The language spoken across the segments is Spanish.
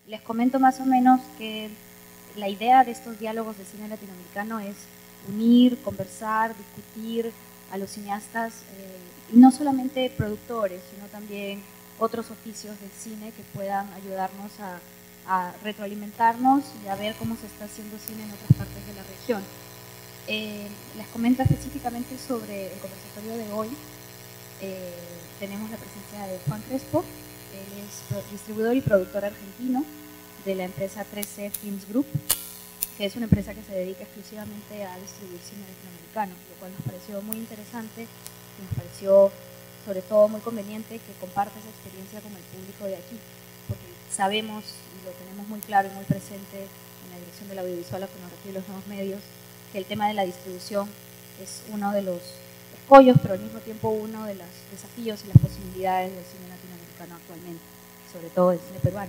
Les comento más o menos que la idea de estos diálogos de cine latinoamericano es unir, conversar, discutir a los cineastas, y no solamente productores, sino también otros oficios del cine que puedan ayudarnos a retroalimentarnos y a ver cómo se está haciendo cine en otras partes de la región. Les comento específicamente sobre el conversatorio de hoy. Tenemos la presencia de Juan Crespo. Él es distribuidor y productor argentino de la empresa 3C Films Group, que es una empresa que se dedica exclusivamente a distribuir cine latinoamericano, lo cual nos pareció muy interesante y nos pareció sobre todo muy conveniente que comparte esa experiencia con el público de aquí, porque sabemos y lo tenemos muy claro y muy presente en la dirección del audiovisual, la fonografía y los nuevos medios, que el tema de la distribución es uno de los escollos, pero al mismo tiempo uno de los desafíos y las posibilidades del cine latinoamericano actualmente, sobre todo del cine peruano.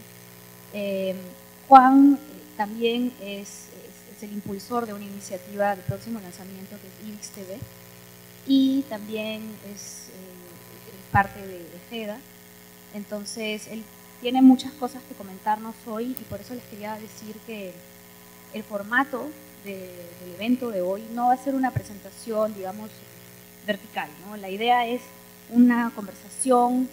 Juan también es el impulsor de una iniciativa de próximo lanzamiento que es IBIX TV, y también es parte de GEDA. Entonces él tiene muchas cosas que comentarnos hoy, y por eso les quería decir que el formato del evento de hoy no va a ser una presentación, digamos, vertical, ¿no? La idea es una conversación,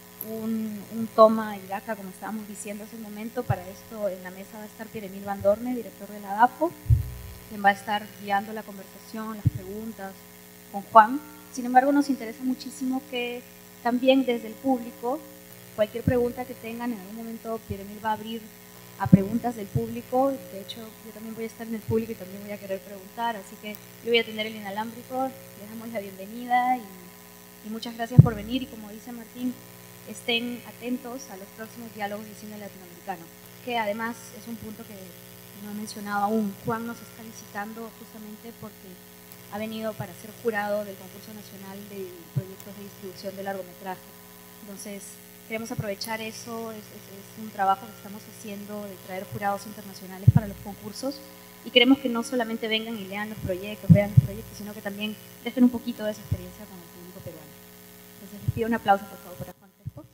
un toma y daca, como estábamos diciendo hace un momento. Para esto en la mesa va a estar Pierre Emil Van Dorme, director de la DAFO, quien va a estar guiando la conversación, las preguntas con Juan. Sin embargo, nos interesa muchísimo que también desde el público, cualquier pregunta que tengan, en algún momento Pierre Emil va a abrir a preguntas del público. De hecho, yo también voy a estar en el público y también voy a querer preguntar, así que yo voy a tener el inalámbrico. Les damos la bienvenida y muchas gracias por venir, y como dice Martín, estén atentos a los próximos diálogos de cine latinoamericano, que además es un punto que no he mencionado aún. Juan nos está visitando justamente porque ha venido para ser jurado del concurso nacional de proyectos de distribución de largometraje. Entonces queremos aprovechar eso, es un trabajo que estamos haciendo de traer jurados internacionales para los concursos, y queremos que no solamente vengan y lean los proyectos, vean los proyectos, sino que también dejen un poquito de esa experiencia con el público peruano. Entonces les pido un aplauso por favor para Juan Crespo.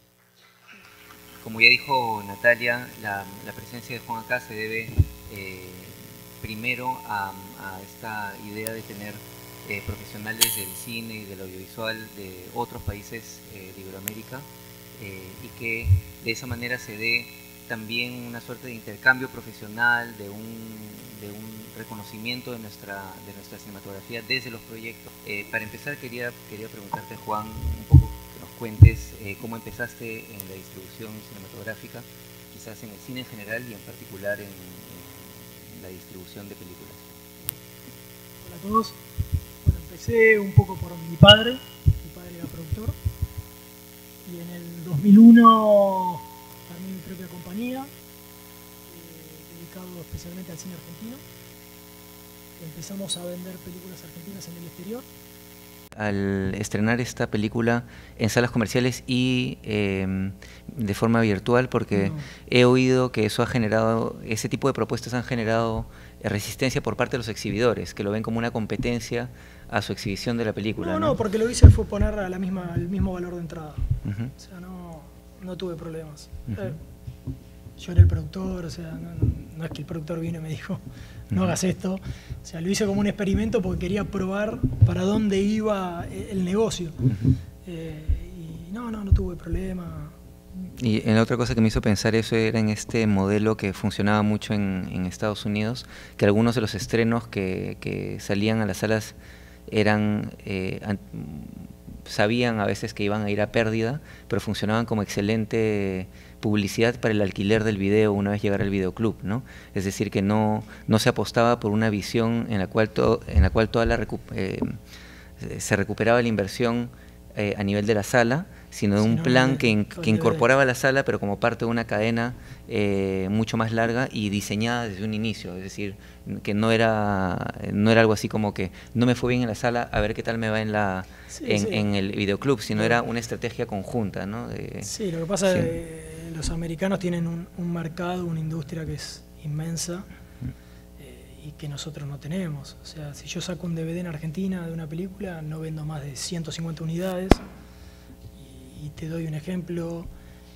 Como ya dijo Natalia, la presencia de Juan acá se debe primero a esta idea de tener profesionales del cine y del audiovisual de otros países de Iberoamérica, y que de esa manera se dé también una suerte de intercambio profesional, de un reconocimiento de nuestra cinematografía desde los proyectos. Para empezar quería preguntarte, Juan, un poco que nos cuentes cómo empezaste en la distribución cinematográfica, quizás en el cine en general y en particular en la distribución de películas. Hola a todos. Bueno, empecé un poco por mi padre era productor, y en el 2001 armé mi propia compañía, dedicado especialmente al cine argentino. Empezamos a vender películas argentinas en el exterior. Al estrenar esta película en salas comerciales y de forma virtual, porque he oído que eso ha generado, ese tipo de propuestas han generado resistencia por parte de los exhibidores, que lo ven como una competencia a su exhibición de la película. No, porque lo que hice fue poner a el mismo valor de entrada. O sea, no tuve problemas. Yo era el productor, o sea, no es que el productor vino y me dijo, no hagas esto. O sea, lo hice como un experimento porque quería probar para dónde iba el negocio. Y no tuve problema. Y en otra cosa que me hizo pensar eso era en este modelo que funcionaba mucho en Estados Unidos, que algunos de los estrenos que salían a las salas eran sabían a veces que iban a ir a pérdida, pero funcionaban como excelente publicidad para el alquiler del video una vez llegara el videoclub, ¿no? Es decir, que no se apostaba por una visión en la cual se recuperaba la inversión a nivel de la sala, sino de un plan que incorporaba la sala, pero como parte de una cadena mucho más larga y diseñada desde un inicio. Es decir, que no era algo así como que no me fue bien en la sala, a ver qué tal me va en el videoclub, sino era una estrategia conjunta, ¿no? Sí, lo que pasa es que los americanos tienen un mercado, una industria que es inmensa y que nosotros no tenemos. O sea, si yo saco un DVD en Argentina de una película, no vendo más de 150 unidades. Y te doy un ejemplo,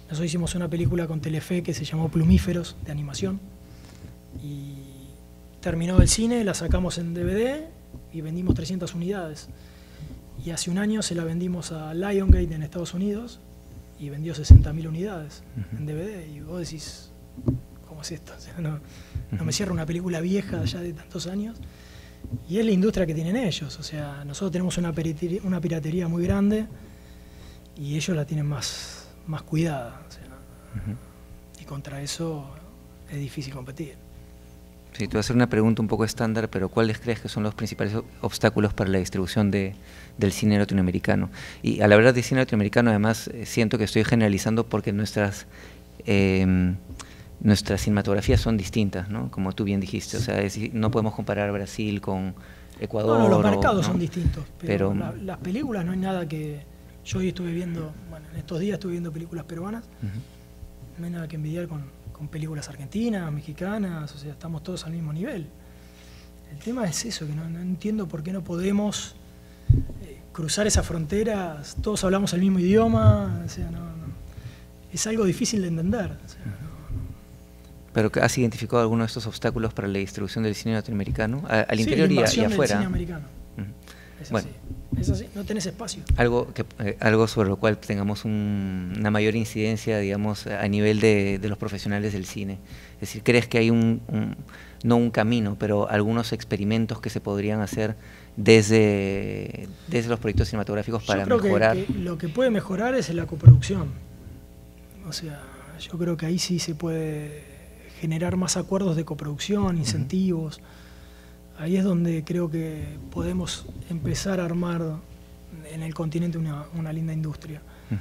Nosotros hicimos una película con Telefe que se llamó Plumíferos, de animación, y terminó el cine, la sacamos en DVD y vendimos 300 unidades. Y hace un año se la vendimos a Lionsgate en Estados Unidos y vendió 60.000 unidades en DVD. Y vos decís, ¿cómo es esto? O sea, no me cierra una película vieja ya de tantos años. Y es la industria que tienen ellos. O sea, nosotros tenemos una piratería muy grande y ellos la tienen más cuidada. O sea, y contra eso es difícil competir. Sí, te voy a hacer una pregunta un poco estándar, pero ¿cuáles crees que son los principales obstáculos para la distribución del cine latinoamericano? Y a la verdad de cine latinoamericano, además, siento que estoy generalizando porque nuestras cinematografías son distintas, ¿no? Como tú bien dijiste, o sea, no podemos comparar Brasil con Ecuador. No, los mercados son distintos, pero las películas no hay nada que... Yo hoy estuve viendo, bueno, en estos días estuve viendo películas peruanas, no hay nada que envidiar con películas argentinas, mexicanas, o sea, estamos todos al mismo nivel. El tema es eso, que no entiendo por qué no podemos cruzar esas fronteras, todos hablamos el mismo idioma, o sea, es algo difícil de entender. O sea, ¿Pero has identificado alguno de estos obstáculos para la distribución del cine latinoamericano? Al interior y afuera. Del cine americano. Es bueno. así. Es así, no tenés espacio. Algo sobre lo cual tengamos una mayor incidencia, digamos, a nivel de los profesionales del cine. Es decir, ¿crees que hay no un camino, pero algunos experimentos que se podrían hacer desde los proyectos cinematográficos para mejorar? Yo creo que lo que puede mejorar es la coproducción. O sea, yo creo que ahí sí se puede generar más acuerdos de coproducción, incentivos. Ahí es donde creo que podemos empezar a armar en el continente una linda industria.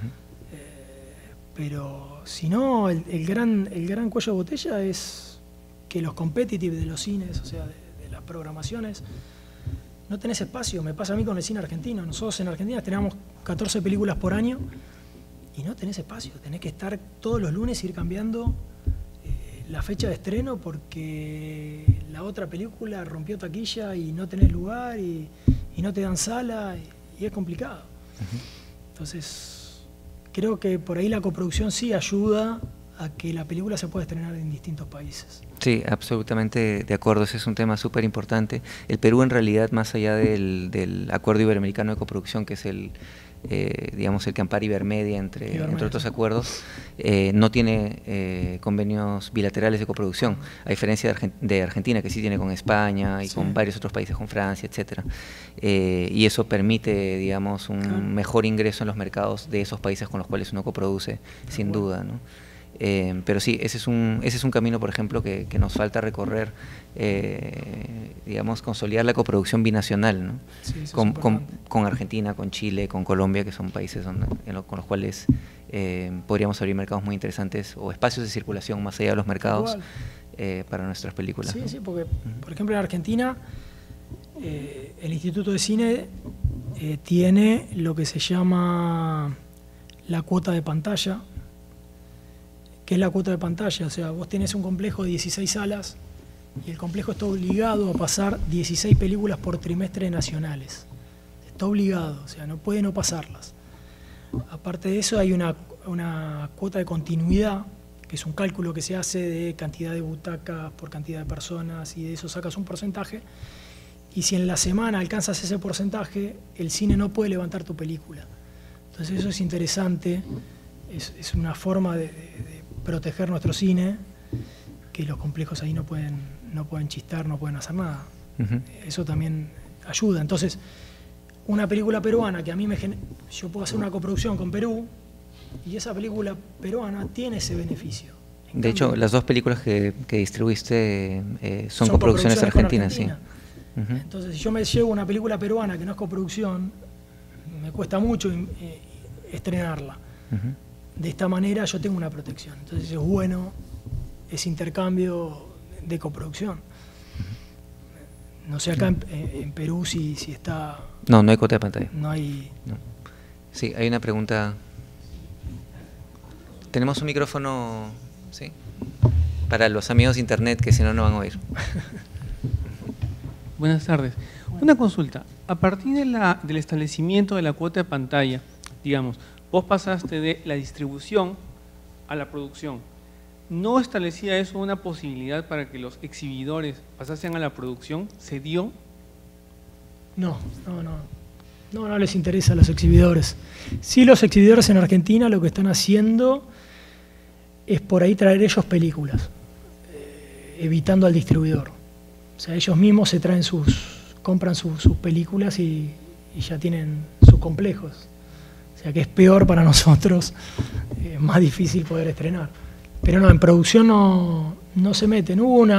Pero si no, el gran cuello de botella es que los competitive de los cines, o sea, de las programaciones, no tenés espacio. Me pasa a mí con el cine argentino. Nosotros en Argentina tenemos 14 películas por año y no tenés espacio. Tenés que estar todos los lunes, ir cambiando la fecha de estreno porque la otra película rompió taquilla y no tenés lugar y no te dan sala y es complicado. Entonces, creo que por ahí la coproducción sí ayuda a que la película se pueda estrenar en distintos países. Sí, absolutamente de acuerdo, ese es un tema súper importante. El Perú en realidad, más allá del Acuerdo Iberoamericano de Coproducción, que es digamos el que ampara Ibermedia, entre otros acuerdos, no tiene convenios bilaterales de coproducción, a diferencia de Argentina, que sí tiene con España y con varios otros países, con Francia, etcétera. Y eso permite, digamos, un mejor ingreso en los mercados de esos países con los cuales uno coproduce, sin duda, ¿no? Pero sí, ese es un camino, por ejemplo, que nos falta recorrer, digamos, consolidar la coproducción binacional, ¿no? Sí, con Argentina, con Chile, con Colombia, que son países con los cuales podríamos abrir mercados muy interesantes o espacios de circulación más allá de los mercados para nuestras películas. Sí, ¿no? Sí, porque, por ejemplo, en Argentina, el Instituto de Cine tiene lo que se llama la cuota de pantalla. ¿Qué es la cuota de pantalla? O sea, vos tenés un complejo de 16 salas y el complejo está obligado a pasar 16 películas por trimestre nacionales. Está obligado, o sea, no puede no pasarlas. Aparte de eso, hay una cuota de continuidad, que es un cálculo que se hace de cantidad de butacas por cantidad de personas y de eso sacas un porcentaje. Y si en la semana alcanzas ese porcentaje, el cine no puede levantar tu película. Entonces eso es interesante, es una forma de proteger nuestro cine, que los complejos ahí no pueden chistar, no pueden hacer nada. Eso también ayuda. Entonces, una película peruana que a mí yo puedo hacer una coproducción con Perú y esa película peruana tiene ese beneficio. De hecho, las dos películas que distribuiste son coproducciones argentinas, sí. Entonces, si yo me llevo una película peruana que no es coproducción, me cuesta mucho estrenarla. De esta manera yo tengo una protección. Entonces es bueno ese intercambio de coproducción. No sé acá en Perú si está... No hay cuota de pantalla. No hay... No. Sí, hay una pregunta. ¿Tenemos un micrófono? Sí. Para los amigos de internet, que si no, no van a oír. Buenas tardes. Una consulta. A partir del establecimiento de la cuota de pantalla, digamos, vos pasaste de la distribución a la producción, ¿no establecía eso una posibilidad para que los exhibidores pasasen a la producción? ¿Se dio? No les interesa a los exhibidores. Sí, los exhibidores en Argentina lo que están haciendo es por ahí traer ellos películas, evitando al distribuidor. O sea, ellos mismos se traen compran sus películas y ya tienen sus complejos. O sea que es peor para nosotros, es más difícil poder estrenar. Pero no, en producción no se meten.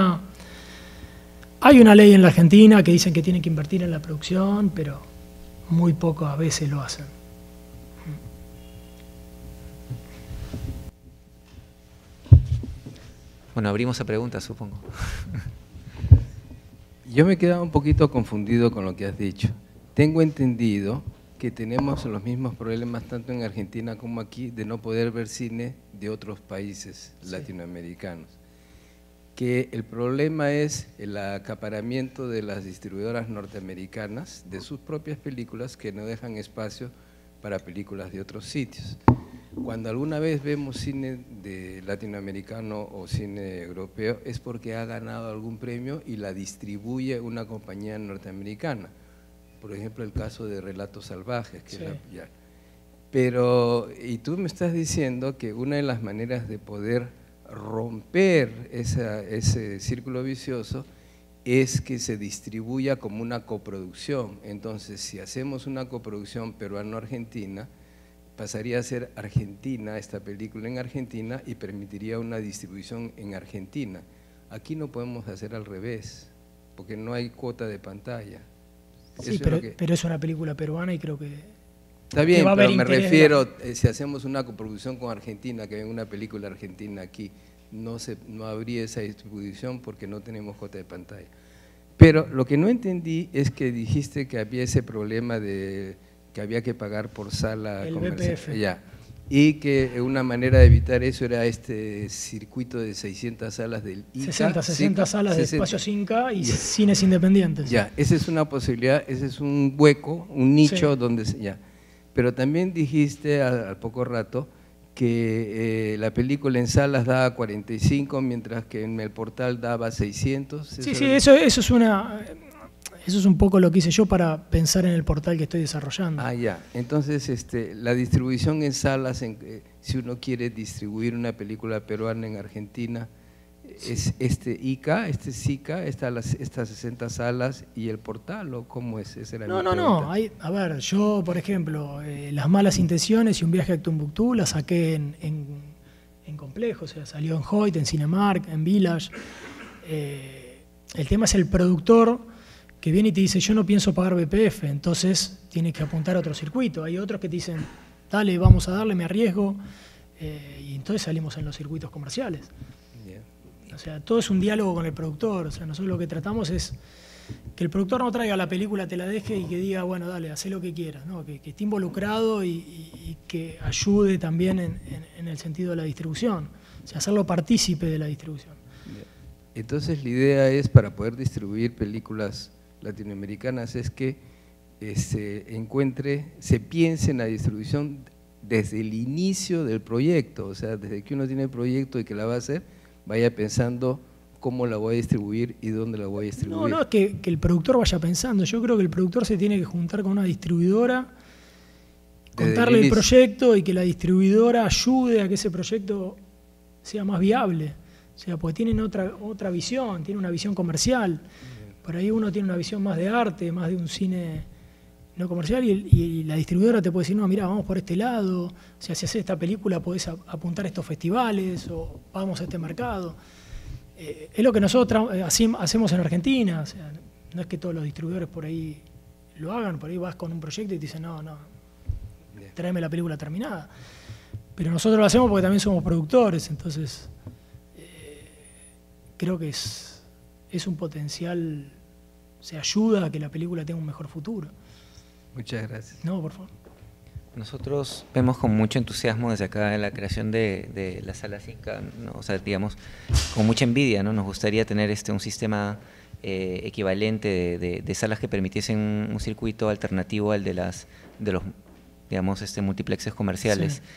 Hay una ley en la Argentina que dicen que tienen que invertir en la producción, pero muy pocas veces lo hacen. Bueno, abrimos a preguntas, supongo. Yo me he quedado un poquito confundido con lo que has dicho. Tengo entendido que tenemos los mismos problemas tanto en Argentina como aquí de no poder ver cine de otros países latinoamericanos. Que el problema es el acaparamiento de las distribuidoras norteamericanas de sus propias películas que no dejan espacio para películas de otros sitios. Cuando alguna vez vemos cine de latinoamericano o cine europeo es porque ha ganado algún premio y la distribuye una compañía norteamericana. Por ejemplo, el caso de Relatos Salvajes. Que sí. Pero, y tú me estás diciendo que una de las maneras de poder romper ese círculo vicioso es que se distribuya como una coproducción. Entonces, si hacemos una coproducción peruano-argentina, pasaría a ser argentina, esta película en Argentina, y permitiría una distribución en Argentina. Aquí no podemos hacer al revés, porque no hay cuota de pantalla. Sí, pero es una película peruana y creo que… Está bien, pero me refiero, si hacemos una coproducción con Argentina, que venga una película argentina aquí, no habría esa distribución porque no tenemos cuota de pantalla. Pero lo que no entendí es que dijiste que había ese problema de que había que pagar por sala comercial. BPF. Ya. Y que una manera de evitar eso era este circuito de 600 salas del ICA. 60 salas de espacios Inca y cines independientes. Ya, esa es una posibilidad, ese es un hueco, un nicho donde… ya. Pero también dijiste al poco rato que la película en salas daba 45, mientras que en el portal daba 600. Sí, eso es un poco lo que hice yo para pensar en el portal que estoy desarrollando. Ah, ya. Entonces, la distribución en salas, si uno quiere distribuir una película peruana en Argentina, ¿es ICA, SICA, estas 60 salas y el portal o cómo es? Esa era mi pregunta. No. A ver, yo, por ejemplo, Las malas intenciones y Un viaje a Tumbuctú la saqué en complejo, o sea, salió en Hoyt, en Cinemark, en Village. El tema es el productor que viene y te dice, yo no pienso pagar BPF, entonces tienes que apuntar a otro circuito. Hay otros que te dicen, dale, vamos a darle, me arriesgo, y entonces salimos en los circuitos comerciales. O sea, todo es un diálogo con el productor. O sea, nosotros lo que tratamos es que el productor no traiga la película, te la deje y que diga, bueno, dale, haz lo que quieras, ¿no? Que esté involucrado y que ayude también en el sentido de la distribución. O sea, hacerlo partícipe de la distribución. Entonces la idea es, para poder distribuir películas latinoamericanas, es que se piense en la distribución desde el inicio del proyecto, o sea, desde que uno tiene el proyecto y que la va a hacer, vaya pensando cómo la voy a distribuir y dónde la voy a distribuir. No, es que el productor vaya pensando. Yo creo que el productor se tiene que juntar con una distribuidora, contarle el proyecto y que la distribuidora ayude a que ese proyecto sea más viable. O sea, porque tienen otra visión, tienen una visión comercial. Por ahí uno tiene una visión más de arte, más de un cine no comercial, y la distribuidora te puede decir, no, mira, vamos por este lado, o sea, si haces esta película podés apuntar a estos festivales, o vamos a este mercado. Es lo que nosotros hacemos en Argentina, o sea, no es que todos los distribuidores por ahí lo hagan, por ahí vas con un proyecto y te dicen, no, tráeme la película terminada. Pero nosotros lo hacemos porque también somos productores, entonces creo que es un potencial, se ayuda a que la película tenga un mejor futuro. Muchas gracias. No, por favor. Nosotros vemos con mucho entusiasmo desde acá la creación de la sala Inca, ¿no? O sea, digamos, con mucha envidia, ¿no? Nos gustaría tener un sistema equivalente de salas que permitiesen un circuito alternativo al de los, digamos, multiplexes comerciales.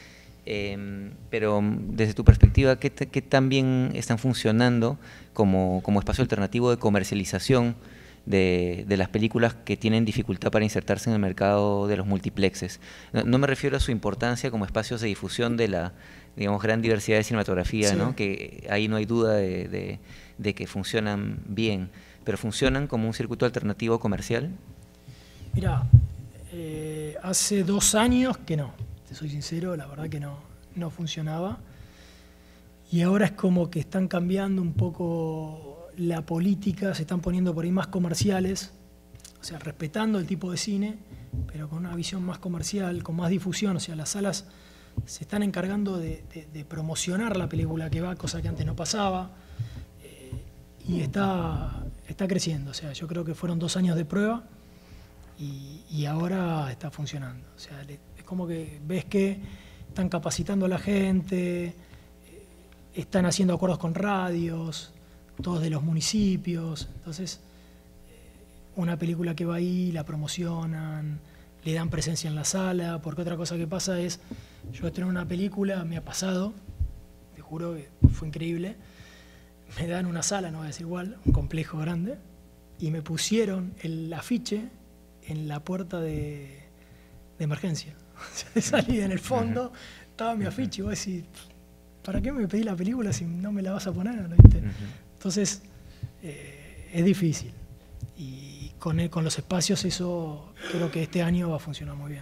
Pero desde tu perspectiva, ¿qué tan bien están funcionando como espacio alternativo de comercialización de las películas que tienen dificultad para insertarse en el mercado de los multiplexes? No me refiero a su importancia como espacios de difusión de la, digamos, gran diversidad de cinematografía, Sí. ¿no? Que ahí no hay duda de que funcionan bien, pero ¿funcionan como un circuito alternativo comercial? Mira, hace 2 años que no, te soy sincero, la verdad que no funcionaba. Y ahora es como que están cambiando un poco la política, se están poniendo por ahí más comerciales, o sea, respetando el tipo de cine, pero con una visión más comercial, con más difusión. O sea, las salas se están encargando de promocionar la película que va, cosa que antes no pasaba, y está creciendo. O sea, yo creo que fueron 2 años de prueba y ahora está funcionando. O sea, es como que ves que están capacitando a la gente, están haciendo acuerdos con radios, todos de los municipios. Entonces, una película que va ahí, la promocionan, le dan presencia en la sala, porque otra cosa que pasa es, yo estreno una película, me ha pasado, te juro que fue increíble, me dan una sala, no voy a decir igual, un complejo grande, y me pusieron el afiche en la puerta de emergencia. Salí en el fondo, estaba mi afiche, y vos decís, ¿para qué me pedí la película si no me la vas a poner? ¿Viste? Entonces, es difícil. Y con los espacios eso creo que este año va a funcionar muy bien.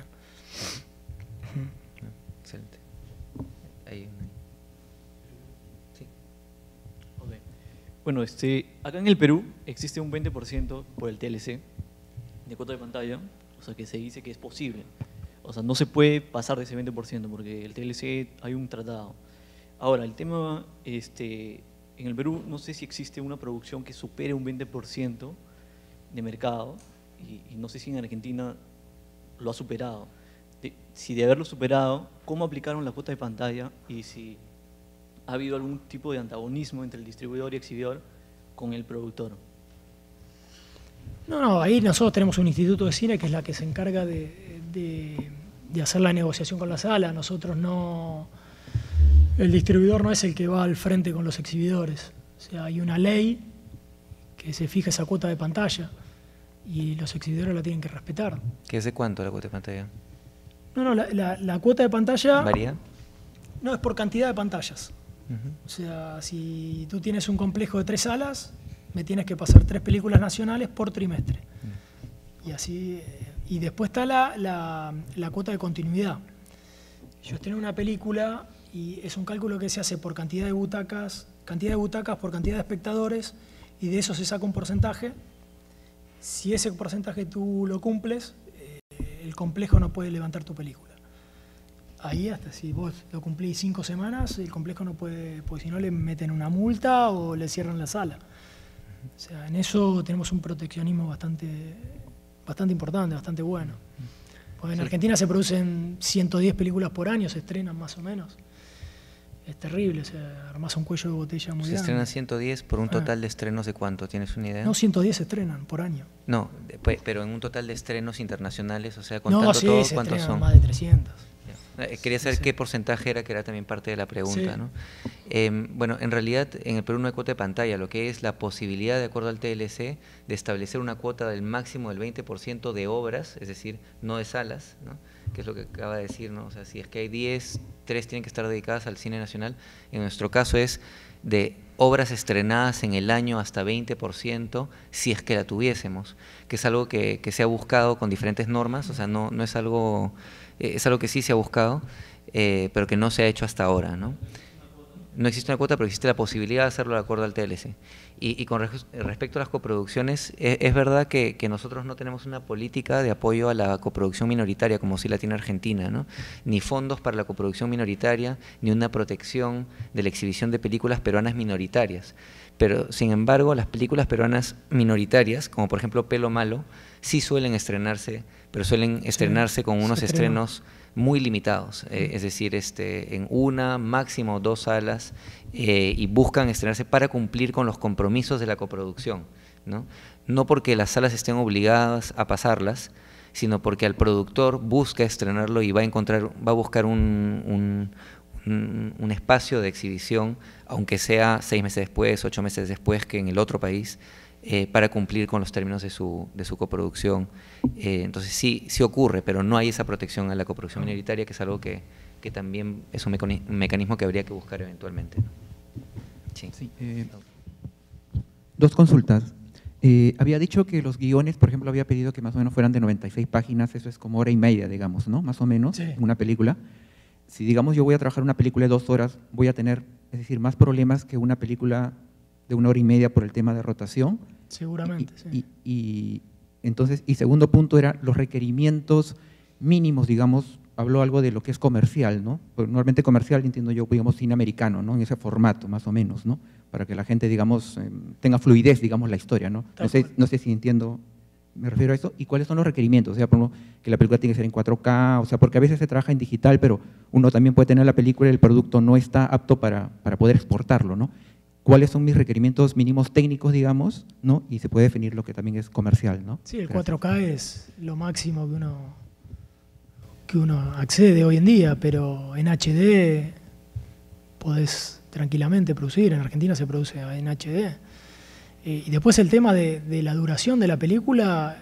Excelente. Sí. Okay. Bueno, acá en el Perú existe un 20% por el TLC de cuota de pantalla, o sea que se dice que es posible. O sea, no se puede pasar de ese 20% porque el TLC hay un tratado. Ahora, el tema, en el Perú no sé si existe una producción que supere un 20% de mercado y no sé si en Argentina lo ha superado. Si de haberlo superado, ¿cómo aplicaron la cuota de pantalla y si ha habido algún tipo de antagonismo entre el distribuidor y exhibidor con el productor? No, ahí nosotros tenemos un instituto de cine que es la que se encarga de hacer la negociación con la sala. Nosotros no... El distribuidor no es el que va al frente con los exhibidores. O sea, hay una ley que se fija esa cuota de pantalla y los exhibidores la tienen que respetar. ¿Qué es de cuánto la cuota de pantalla? No, la cuota de pantalla... ¿Varía? No, es por cantidad de pantallas. O sea, si tú tienes un complejo de 3 salas, me tienes que pasar 3 películas nacionales por trimestre. Y así... Y después está la cuota de continuidad. Yo estreno una película y es un cálculo que se hace por cantidad de butacas por cantidad de espectadores, y de eso se saca un porcentaje. Si ese porcentaje tú lo cumples, el complejo no puede levantar tu película. Ahí hasta si vos lo cumplís 5 semanas, el complejo no puede, porque si no le meten una multa o le cierran la sala. O sea, en eso tenemos un proteccionismo bastante importante, bastante bueno. Porque en Argentina se producen 110 películas por año, se estrenan más o menos. Es terrible, o sea, armás un cuello de botella muy grande. Se estrenan 110 por un total de estrenos de ¿cuánto? ¿Tienes una idea? No, 110 se estrenan por año. No, pero en un total de estrenos internacionales, o sea, contando No, sí, todo, se ¿cuántos estrenan son? más de 300. Quería saber Sí. qué porcentaje era, que era también parte de la pregunta, Sí. ¿no? Bueno, en realidad en el Perú no hay cuota de pantalla, lo que es la posibilidad, de acuerdo al TLC, de establecer una cuota del máximo del 20% de obras, es decir, no de salas, ¿no? Que es lo que acaba de decir, ¿no? O sea, si es que hay 10, 3 tienen que estar dedicadas al cine nacional. En nuestro caso es de obras estrenadas en el año hasta 20%, si es que la tuviésemos, que es algo que se ha buscado con diferentes normas, o sea, no es algo... es algo que sí se ha buscado, pero que no se ha hecho hasta ahora, ¿no? No existe una cuota, pero existe la posibilidad de hacerlo de acuerdo al TLC. Y con respecto a las coproducciones, es verdad que nosotros no tenemos una política de apoyo a la coproducción minoritaria, como sí la tiene Argentina, ¿no? Ni fondos para la coproducción minoritaria, ni una protección de la exhibición de películas peruanas minoritarias. Pero, sin embargo, las películas peruanas minoritarias, como por ejemplo Pelo Malo, sí suelen estrenarse, pero suelen estrenarse con unos estrenos muy limitados, es decir, en una, máximo 2 salas, y buscan estrenarse para cumplir con los compromisos de la coproducción, ¿no? No porque las salas estén obligadas a pasarlas, sino porque el productor busca estrenarlo y va a buscar un espacio de exhibición, aunque sea 6 meses después, 8 meses después que en el otro país, para cumplir con los términos de su coproducción. Entonces sí ocurre, pero no hay esa protección a la coproducción minoritaria, que es algo que también es un mecanismo que habría que buscar eventualmente, ¿no? Sí. Sí, 2 consultas. Había dicho que los guiones, por ejemplo, había pedido que más o menos fueran de 96 páginas, eso es como 1 hora y media, digamos, ¿no? Más o menos, Sí. una película. Si, digamos, yo voy a trabajar una película de 2 horas, voy a tener, es decir, más problemas que una película de 1 hora y media por el tema de rotación. Seguramente, sí. Y entonces, y segundo punto era los requerimientos mínimos, digamos, habló algo de lo que es comercial, ¿no? Pues normalmente comercial entiendo yo, digamos, cine americano, ¿no? En ese formato, más o menos, ¿no? Para que la gente, digamos, tenga fluidez, digamos, la historia, ¿no? No sé si entiendo, me refiero a eso. ¿Y cuáles son los requerimientos? O sea, por ejemplo, que la película tiene que ser en 4K, o sea, porque a veces se trabaja en digital, pero uno también puede tener la película y el producto no está apto para poder exportarlo, ¿no? ¿Cuáles son mis requerimientos mínimos técnicos, digamos, ¿no? Y se puede definir lo que también es comercial, ¿no? Sí, el Gracias. 4K es lo máximo que uno accede hoy en día, pero en HD podés tranquilamente producir. En Argentina se produce en HD. Y después el tema de la duración de la película,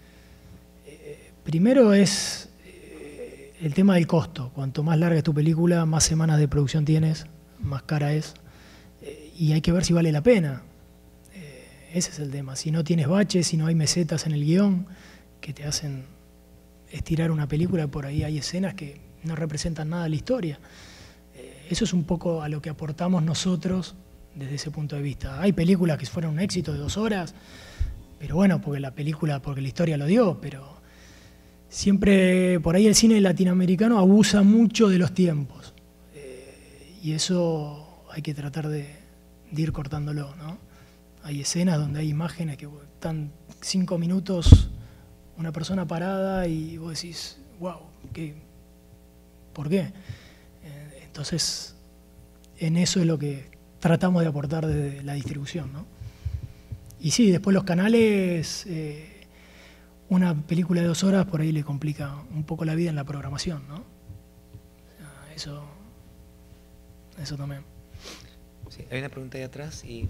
primero es el tema del costo. Cuanto más larga es tu película, más semanas de producción tienes, más cara es. Y hay que ver si vale la pena. Ese es el tema. Si no tienes baches, si no hay mesetas en el guión que te hacen estirar una película, por ahí hay escenas que no representan nada de la historia. Eso es un poco a lo que aportamos nosotros desde ese punto de vista. Hay películas que fueron un éxito de 2 horas, pero bueno, porque la historia lo dio, pero siempre por ahí el cine latinoamericano abusa mucho de los tiempos. Y eso hay que tratar de ir cortándolo, ¿no? Hay escenas donde hay imágenes que están 5 minutos una persona parada y vos decís, wow, ¿por qué? Entonces, en eso es lo que tratamos de aportar desde la distribución, ¿no? Y sí, después los canales, una película de 2 horas por ahí le complica un poco la vida en la programación, ¿no? Eso también. Sí, hay una pregunta ahí atrás y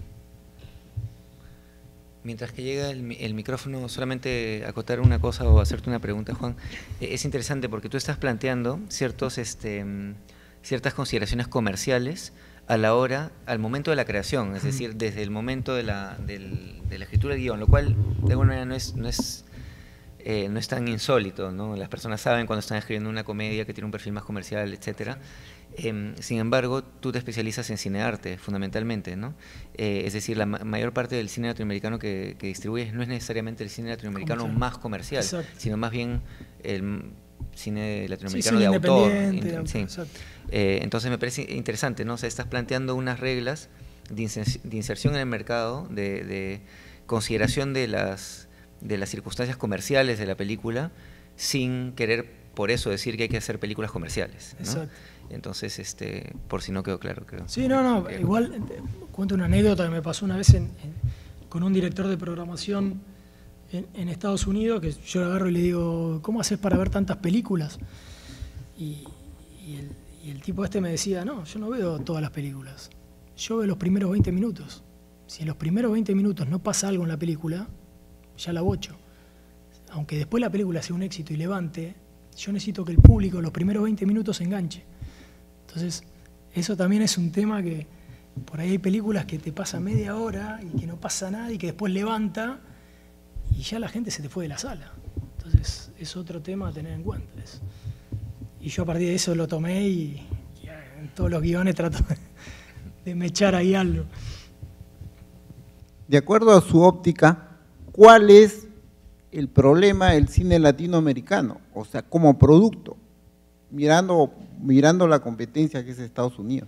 mientras que llega el micrófono, solamente acotar una cosa o hacerte una pregunta, Juan. Es interesante porque tú estás planteando ciertas consideraciones comerciales al momento de la creación, es decir, desde el momento de la escritura del guión, lo cual de alguna manera no es tan insólito, ¿no? Las personas saben cuando están escribiendo una comedia que tiene un perfil más comercial, etcétera. Sin embargo, tú te especializas en cinearte, fundamentalmente, ¿no? Es decir, la mayor parte del cine latinoamericano que distribuyes no es necesariamente el cine latinoamericano más comercial, Exacto. sino más bien el cine latinoamericano Sí, de autor. independiente, Sí. Entonces me parece interesante, ¿no? O sea, estás planteando unas reglas de inserción en el mercado, de consideración de las circunstancias comerciales de la película, sin querer por eso decir que hay que hacer películas comerciales, ¿no? Exacto. Entonces, por si no quedó claro, creo. Sí, no, igual cuento una anécdota que me pasó una vez con un director de programación en Estados Unidos, que yo le agarro y le digo, ¿cómo haces para ver tantas películas? Y el tipo me decía, no, yo no veo todas las películas, yo veo los primeros 20 minutos. Si en los primeros 20 minutos no pasa algo en la película, ya la bocho. Aunque después la película sea un éxito y levante, yo necesito que el público los primeros 20 minutos se enganche. Entonces, eso también es un tema que por ahí hay películas que te pasa media hora y que no pasa nada y que después levanta y ya la gente se te fue de la sala. Entonces, es otro tema a tener en cuenta. Y yo a partir de eso lo tomé y en todos los guiones trato de mechar ahí algo. De acuerdo a su óptica, ¿cuál es el problema del cine latinoamericano? O sea, como producto, mirando la competencia que es Estados Unidos.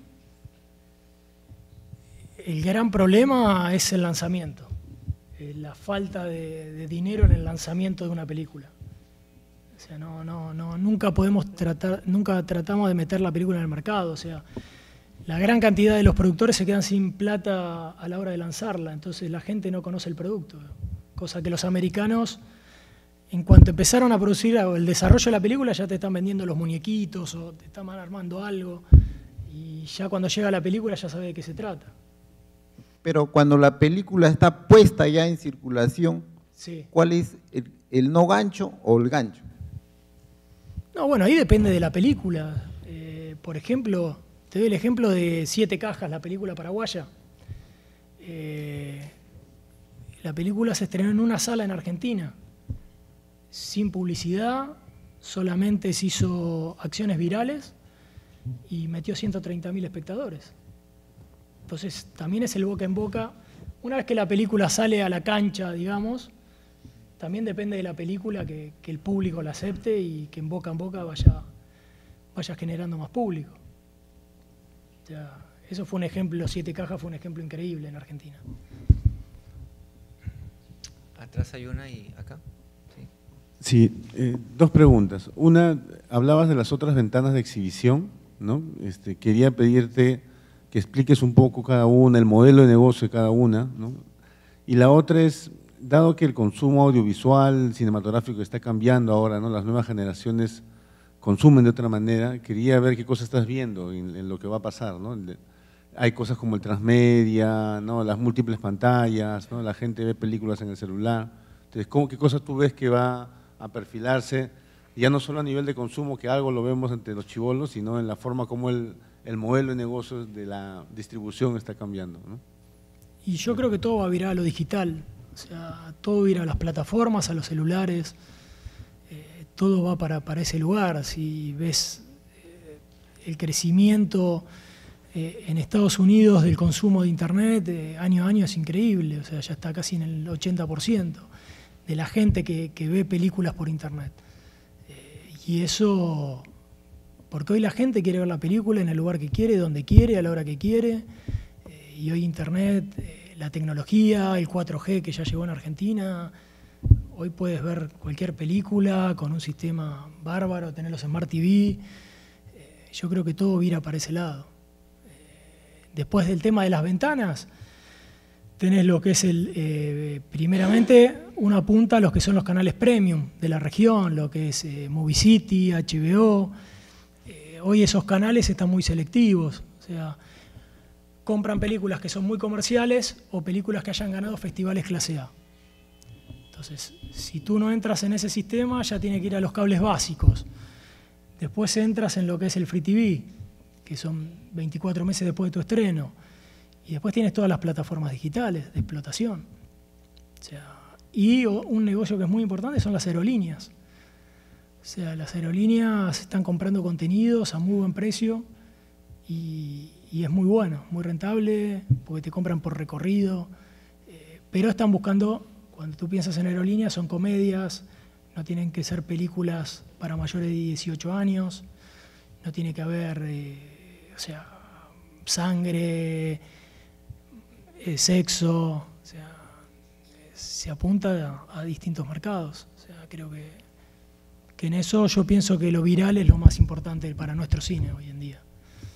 El gran problema es el lanzamiento, la falta de dinero en el lanzamiento de una película. O sea, nunca tratamos de meter la película en el mercado. O sea, la gran cantidad de los productores se quedan sin plata a la hora de lanzarla, entonces la gente no conoce el producto. Cosa que los americanos En cuanto empezaron a producir el desarrollo de la película, ya te están vendiendo los muñequitos o te están armando algo. Y ya cuando llega la película ya sabes de qué se trata. Pero cuando la película está puesta ya en circulación, Sí. ¿cuál es el no gancho o el gancho? No, bueno, ahí depende de la película. Por ejemplo, te doy el ejemplo de Siete Cajas, la película paraguaya. La película se estrenó en una sala en Argentina, sin publicidad, solamente se hizo acciones virales y metió 130.000 espectadores. Entonces, también es el boca en boca. Una vez que la película sale a la cancha, digamos, también depende de la película que el público la acepte y que en boca vaya generando más público. O sea, eso fue un ejemplo, Siete Cajas fue un ejemplo increíble en Argentina. Atrás hay una y acá. Sí, dos preguntas. Una, hablabas de las otras ventanas de exhibición, ¿no? Quería pedirte que expliques un poco cada una, el modelo de negocio de cada una, ¿no? Y la otra es, dado que el consumo audiovisual, cinematográfico está cambiando ahora, ¿no? Las nuevas generaciones consumen de otra manera, quería ver qué cosas estás viendo en lo que va a pasar, ¿no? Hay cosas como el transmedia, ¿no? Las múltiples pantallas, ¿no? La gente ve películas en el celular. Entonces, ¿qué cosas tú ves que va a perfilarse, ya no solo a nivel de consumo, que algo lo vemos entre los chibolos, sino en la forma como el modelo de negocios de la distribución está cambiando, ¿no? Y yo creo que todo va a virar a lo digital, o sea, todo va a ir a las plataformas, a los celulares, todo va para ese lugar. Si ves el crecimiento en Estados Unidos del consumo de Internet, año a año es increíble, o sea, ya está casi en el 80% de la gente que ve películas por Internet. Y eso, porque hoy la gente quiere ver la película en el lugar que quiere, donde quiere, a la hora que quiere, y hoy Internet, la tecnología, el 4G que ya llegó en Argentina, hoy puedes ver cualquier película con un sistema bárbaro, tener los Smart TV, yo creo que todo vira para ese lado. Después del tema de las ventanas, tenés lo que es primeramente una punta a los que son los canales premium de la región, lo que es Movie City, HBO. Hoy esos canales están muy selectivos, o sea, compran películas que son muy comerciales o películas que hayan ganado festivales clase A. Entonces, si tú no entras en ese sistema, ya tienes que ir a los cables básicos. Después entras en lo que es el Free TV, que son 24 meses después de tu estreno. Y después tienes todas las plataformas digitales de explotación. O sea, y un negocio que es muy importante son las aerolíneas. O sea, las aerolíneas están comprando contenidos a muy buen precio y es muy bueno, muy rentable, porque te compran por recorrido. Pero están buscando, cuando tú piensas en aerolíneas, son comedias, no tienen que ser películas para mayores de 18 años, no tiene que haber, o sea, sangre, sexo, o sea, se apunta a distintos mercados. O sea, creo que en eso yo pienso que lo viral es lo más importante para nuestro cine hoy en día.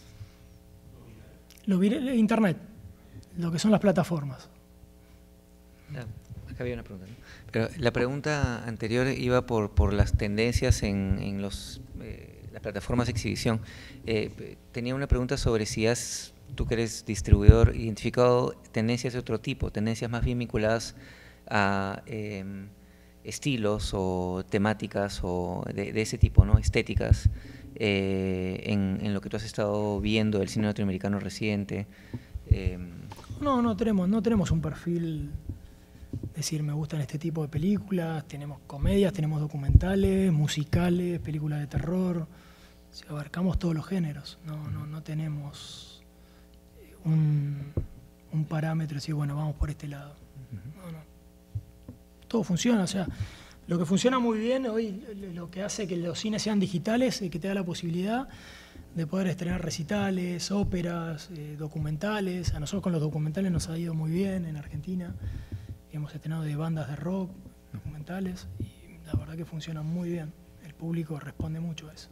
Lo viral, Internet, lo que son las plataformas. Acá había una pregunta, ¿no? Pero la pregunta anterior iba por las tendencias en las plataformas de exhibición. Tenía una pregunta sobre si tú que eres distribuidor, identificado tendencias de otro tipo, tendencias más bien vinculadas a estilos o temáticas o de ese tipo, ¿no? Estéticas, en lo que tú has estado viendo del cine latinoamericano reciente. No tenemos un perfil, decir me gustan este tipo de películas, tenemos comedias, tenemos documentales, musicales, películas de terror, o sea, abarcamos todos los géneros, no tenemos un parámetro, decir bueno, vamos por este lado. No. Todo funciona, o sea, lo que funciona muy bien hoy, lo que hace que los cines sean digitales es que te da la posibilidad de poder estrenar recitales, óperas, documentales. A nosotros con los documentales nos ha ido muy bien en Argentina. Hemos estrenado de bandas de rock, documentales, y la verdad que funciona muy bien. El público responde mucho a eso.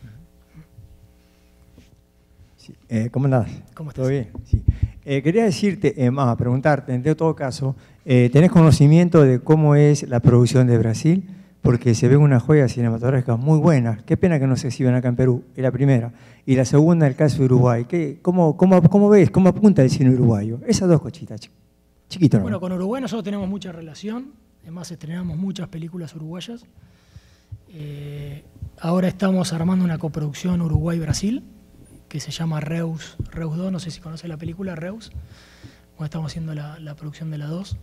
Sí. ¿Cómo andás? ¿Cómo estás? ¿Todo bien? Sí. Quería decirte, preguntarte, en todo caso, ¿tenés conocimiento de cómo es la producción de Brasil? porque se ven unas joyas cinematográficas muy buenas. Qué pena que no se exhiben acá en Perú, es la primera. Y la segunda, el caso de Uruguay. ¿Cómo ves? ¿Cómo apunta el cine uruguayo? Esas dos cositas, chiquito. Bueno, con Uruguay nosotros tenemos mucha relación, además estrenamos muchas películas uruguayas. Ahora estamos armando una coproducción Uruguay-Brasil, que se llama Reus 2, no sé si conoce la película Reus. Bueno, estamos haciendo la producción de la 2.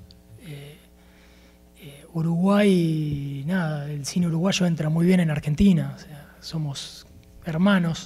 Uruguay, nada, el cine uruguayo entra muy bien en Argentina, o sea, somos hermanos.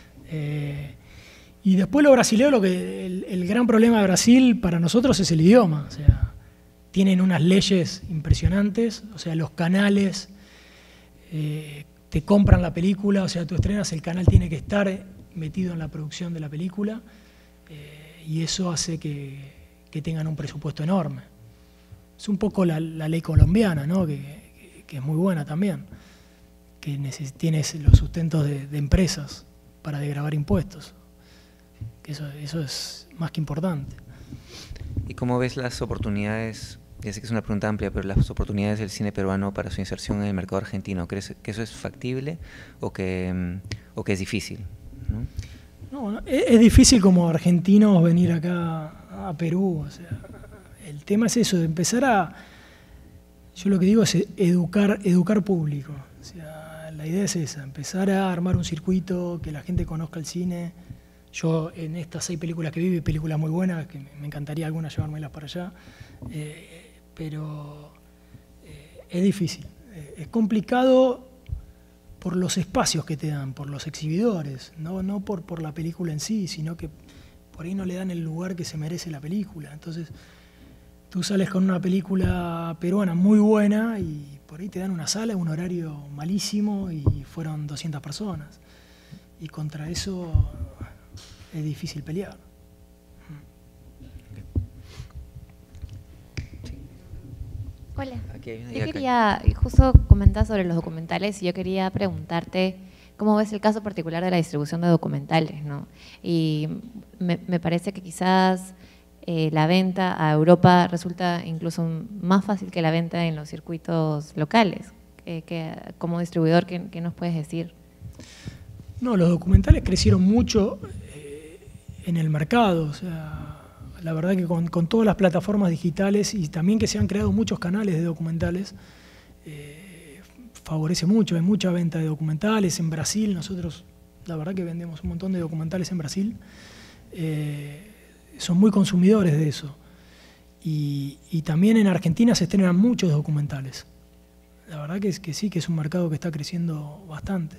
Y después lo brasileño, el gran problema de Brasil para nosotros es el idioma, o sea, tienen unas leyes impresionantes, o sea, los canales te compran la película, o sea, tú estrenas, el canal tiene que estar metido en la producción de la película, y eso hace que tengan un presupuesto enorme. Es un poco la ley colombiana, ¿no? que es muy buena también, que tienes los sustentos de empresas para desgravar impuestos, que eso es más que importante. ¿Y cómo ves las oportunidades? Ya sé que es una pregunta amplia, pero las oportunidades del cine peruano para su inserción en el mercado argentino, ¿crees que eso es factible o que es difícil? No, es difícil como argentinos venir acá a Perú, o sea, el tema es eso, de empezar yo lo que digo es educar público, o sea, la idea es esa, empezar a armar un circuito, que la gente conozca el cine. Yo en estas 6 películas que vi películas muy buenas, que me encantaría algunas llevármelas para allá, pero es difícil, es complicado por los espacios que te dan, por los exhibidores, no por la película en sí, sino que por ahí no le dan el lugar que se merece la película. Entonces, tú sales con una película peruana muy buena y por ahí te dan una sala, un horario malísimo y fueron 200 personas. Y contra eso es difícil pelear. Hola, yo quería, justo comentar sobre los documentales y yo quería preguntarte cómo ves el caso particular de la distribución de documentales, ¿no? Y me parece que quizás la venta a Europa resulta incluso más fácil que la venta en los circuitos locales. Como distribuidor, ¿qué nos puedes decir? No, los documentales crecieron mucho en el mercado, o sea, la verdad que con todas las plataformas digitales y también que se han creado muchos canales de documentales, favorece mucho, hay mucha venta de documentales. En Brasil, nosotros la verdad que vendemos un montón de documentales en Brasil, son muy consumidores de eso. Y también en Argentina se estrenan muchos documentales. La verdad que sí, que es un mercado que está creciendo bastante.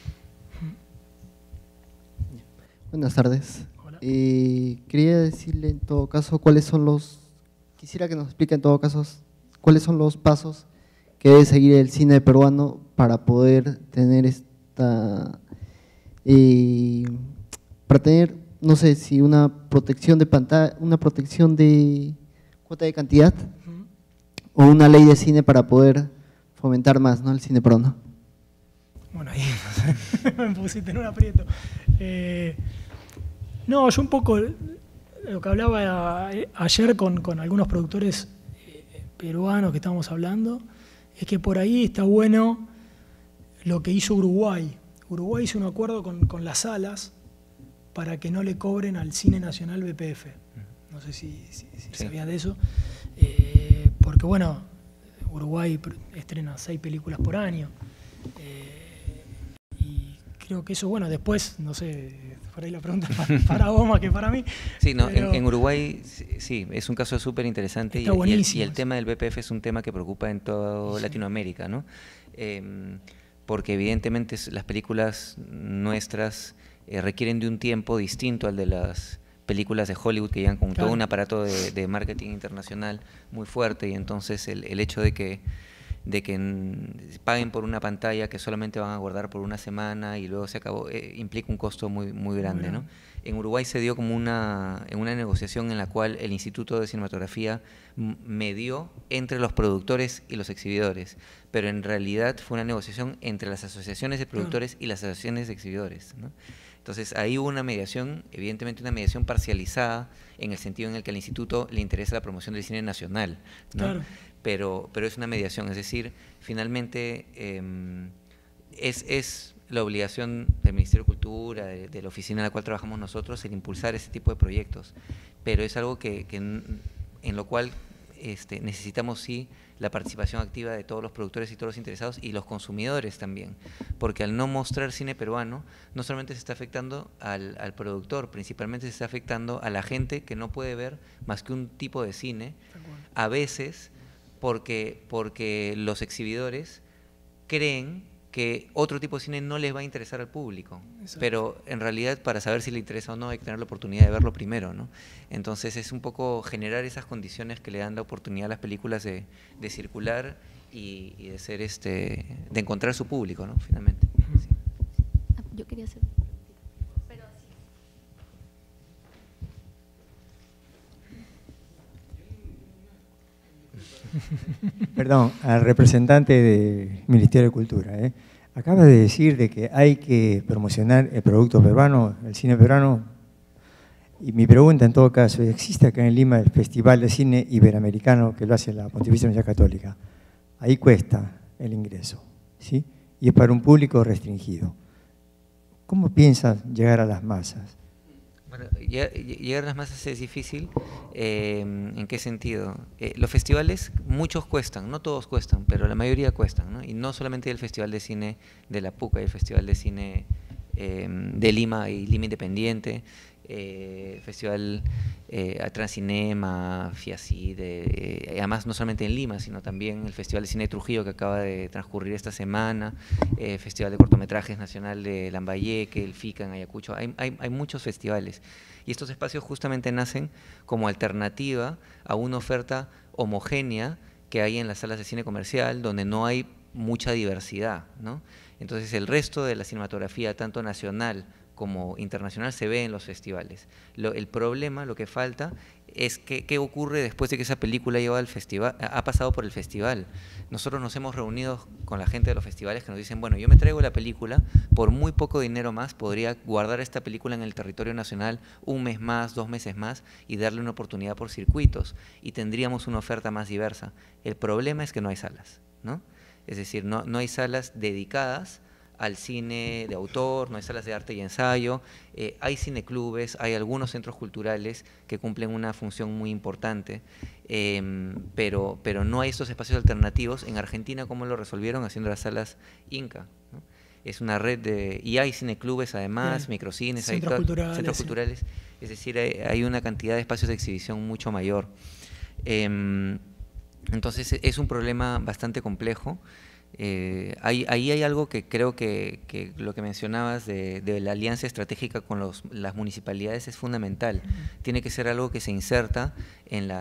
Buenas tardes. Hola. Quería decirle en todo caso quisiera que nos explique en todo caso cuáles son los pasos que debe seguir el cine peruano para poder tener no sé si una protección de pantalla, una protección de cuota de cantidad o una ley de cine para poder fomentar más, ¿no?, el cine peruano. Bueno, ahí me pusiste en un aprieto. No, yo un poco lo que hablaba ayer con algunos productores peruanos que estábamos hablando, es que por ahí está bueno lo que hizo Uruguay. Uruguay hizo un acuerdo con las salas para que no le cobren al Cine Nacional BPF. No sé si sabían de eso. Porque bueno, Uruguay estrena 6 películas por año. Y creo que eso, bueno, después, no sé, por ahí la pregunta para vos más que para mí. Sí, no, en Uruguay sí, es un caso súper interesante y el tema del BPF es un tema que preocupa en toda Latinoamérica, ¿no? Porque evidentemente las películas nuestras requieren de un tiempo distinto al de las películas de Hollywood, que llegan con todo un aparato de marketing internacional muy fuerte, y entonces el hecho de que paguen por una pantalla que solamente van a guardar por una semana y luego se acabó, implica un costo muy grande, ¿no? En Uruguay se dio como una negociación en la cual el Instituto de Cinematografía medió entre los productores y los exhibidores, pero en realidad fue una negociación entre las asociaciones de productores y las asociaciones de exhibidores, ¿no? Entonces ahí hubo una mediación, evidentemente una mediación parcializada, en el sentido en el que al instituto le interesa la promoción del cine nacional, ¿no? Claro. pero es una mediación, es decir, finalmente es la obligación del Ministerio de Cultura, de la oficina en la cual trabajamos nosotros, el impulsar ese tipo de proyectos, pero es algo en lo cual necesitamos sí la participación activa de todos los productores y todos los interesados y los consumidores también, porque al no mostrar cine peruano, no solamente se está afectando al productor, principalmente se está afectando a la gente que no puede ver más que un tipo de cine, a veces porque los exhibidores creen que otro tipo de cine no les va a interesar al público. Exacto. Pero en realidad para saber si le interesa o no hay que tener la oportunidad de verlo primero, ¿no? Entonces es un poco generar esas condiciones que le dan la oportunidad a las películas de circular y de ser de encontrar su público, ¿no? Finalmente. Sí. Yo quería hacer pero Perdón, al representante del Ministerio de Cultura. Acaba de decir de que hay que promocionar el producto peruano, el cine peruano. Y mi pregunta en todo caso, ¿existe acá en Lima el Festival de Cine Iberoamericano que lo hace la Pontificia Universidad Católica? Ahí cuesta el ingreso, ¿sí? Y es para un público restringido. ¿Cómo piensas llegar a las masas? Bueno, llegar a las masas es difícil. ¿En qué sentido? Los festivales, muchos cuestan, no todos cuestan, pero la mayoría cuestan, ¿no? Y no solamente el Festival de Cine de la PUC, el Festival de Cine de Lima y Lima Independiente, Festival Transcinema, FIACID, además no solamente en Lima, sino también el Festival de Cine de Trujillo que acaba de transcurrir esta semana, Festival de Cortometrajes Nacional de Lambayeque, el FICA en Ayacucho, hay muchos festivales y estos espacios justamente nacen como alternativa a una oferta homogénea que hay en las salas de cine comercial donde no hay mucha diversidad, ¿no? Entonces el resto de la cinematografía, tanto nacional como internacional, se ve en los festivales. El problema, lo que falta, es qué ocurre después de que esa película ha pasado por el festival. Nosotros nos hemos reunido con la gente de los festivales que nos dicen, bueno, yo me traigo la película, por muy poco dinero más, podría guardar esta película en el territorio nacional un mes más, 2 meses más, y darle una oportunidad por circuitos, y tendríamos una oferta más diversa. El problema es que no hay salas, ¿no? Es decir, no hay salas dedicadas al cine de autor, no hay salas de arte y ensayo, hay cineclubes, hay algunos centros culturales que cumplen una función muy importante, pero no hay estos espacios alternativos. En Argentina, ¿cómo lo resolvieron? Haciendo las salas Inca, ¿no? Es una red y hay cineclubes además, microcines, centros culturales, es decir, hay una cantidad de espacios de exhibición mucho mayor. Entonces es un problema bastante complejo. Ahí hay algo que creo que lo que mencionabas de la alianza estratégica con las municipalidades es fundamental. Tiene que ser algo que se inserta en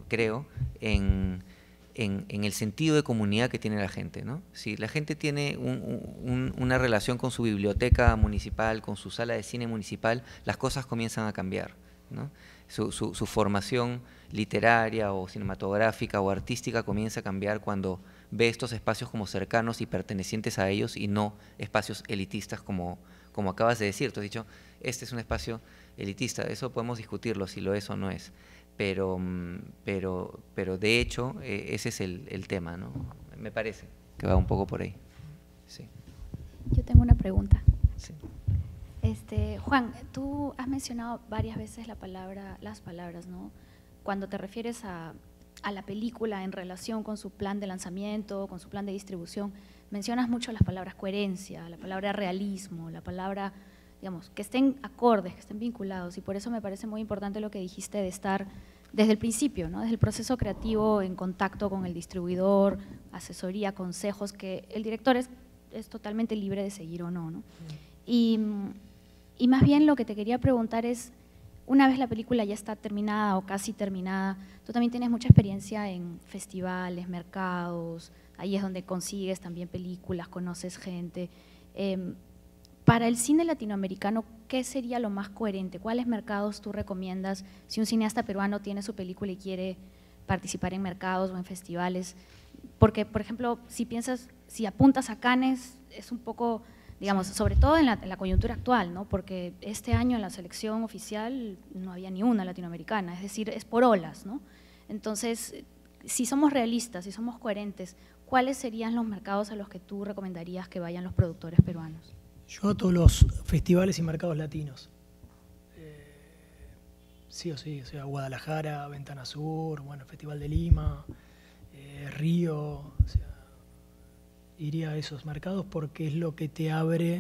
el sentido de comunidad que tiene la gente, ¿no? Si la gente tiene una relación con su biblioteca municipal, con su sala de cine municipal, las cosas comienzan a cambiar, ¿no? Su formación literaria o cinematográfica o artística comienza a cambiar cuando ve estos espacios como cercanos y pertenecientes a ellos y no espacios elitistas como acabas de decir. Tú has dicho, este es un espacio elitista, eso podemos discutirlo si lo es o no es, pero de hecho ese es el tema, ¿no? Me parece que va un poco por ahí. Sí. Yo tengo una pregunta. Sí. Juan, tú has mencionado varias veces las palabras, ¿no? Cuando te refieres a la película en relación con su plan de lanzamiento, con su plan de distribución, mencionas mucho las palabras coherencia, la palabra realismo, la palabra, digamos, que estén acordes, que estén vinculados, y por eso me parece muy importante lo que dijiste de estar desde el principio, ¿no? Desde el proceso creativo en contacto con el distribuidor, asesoría, consejos, que el director es totalmente libre de seguir o no, ¿no? Y más bien lo que te quería preguntar es, una vez la película ya está terminada o casi terminada, tú también tienes mucha experiencia en festivales, mercados, ahí es donde consigues también películas, conoces gente. Para el cine latinoamericano, ¿qué sería lo más coherente? ¿Cuáles mercados tú recomiendas si un cineasta peruano tiene su película y quiere participar en mercados o en festivales? Porque, por ejemplo, si apuntas a Cannes, es un poco, digamos, sobre todo en la coyuntura actual, ¿no? Porque este año en la selección oficial no había ni una latinoamericana, es decir, es por olas, ¿no? Entonces, si somos realistas, si somos coherentes, ¿cuáles serían los mercados a los que tú recomendarías que vayan los productores peruanos? Yo a todos los festivales y mercados latinos. Sí o sí, o sea, Guadalajara, Ventana Sur, bueno, Festival de Lima, Río, o sea, iría a esos mercados porque es lo que te abre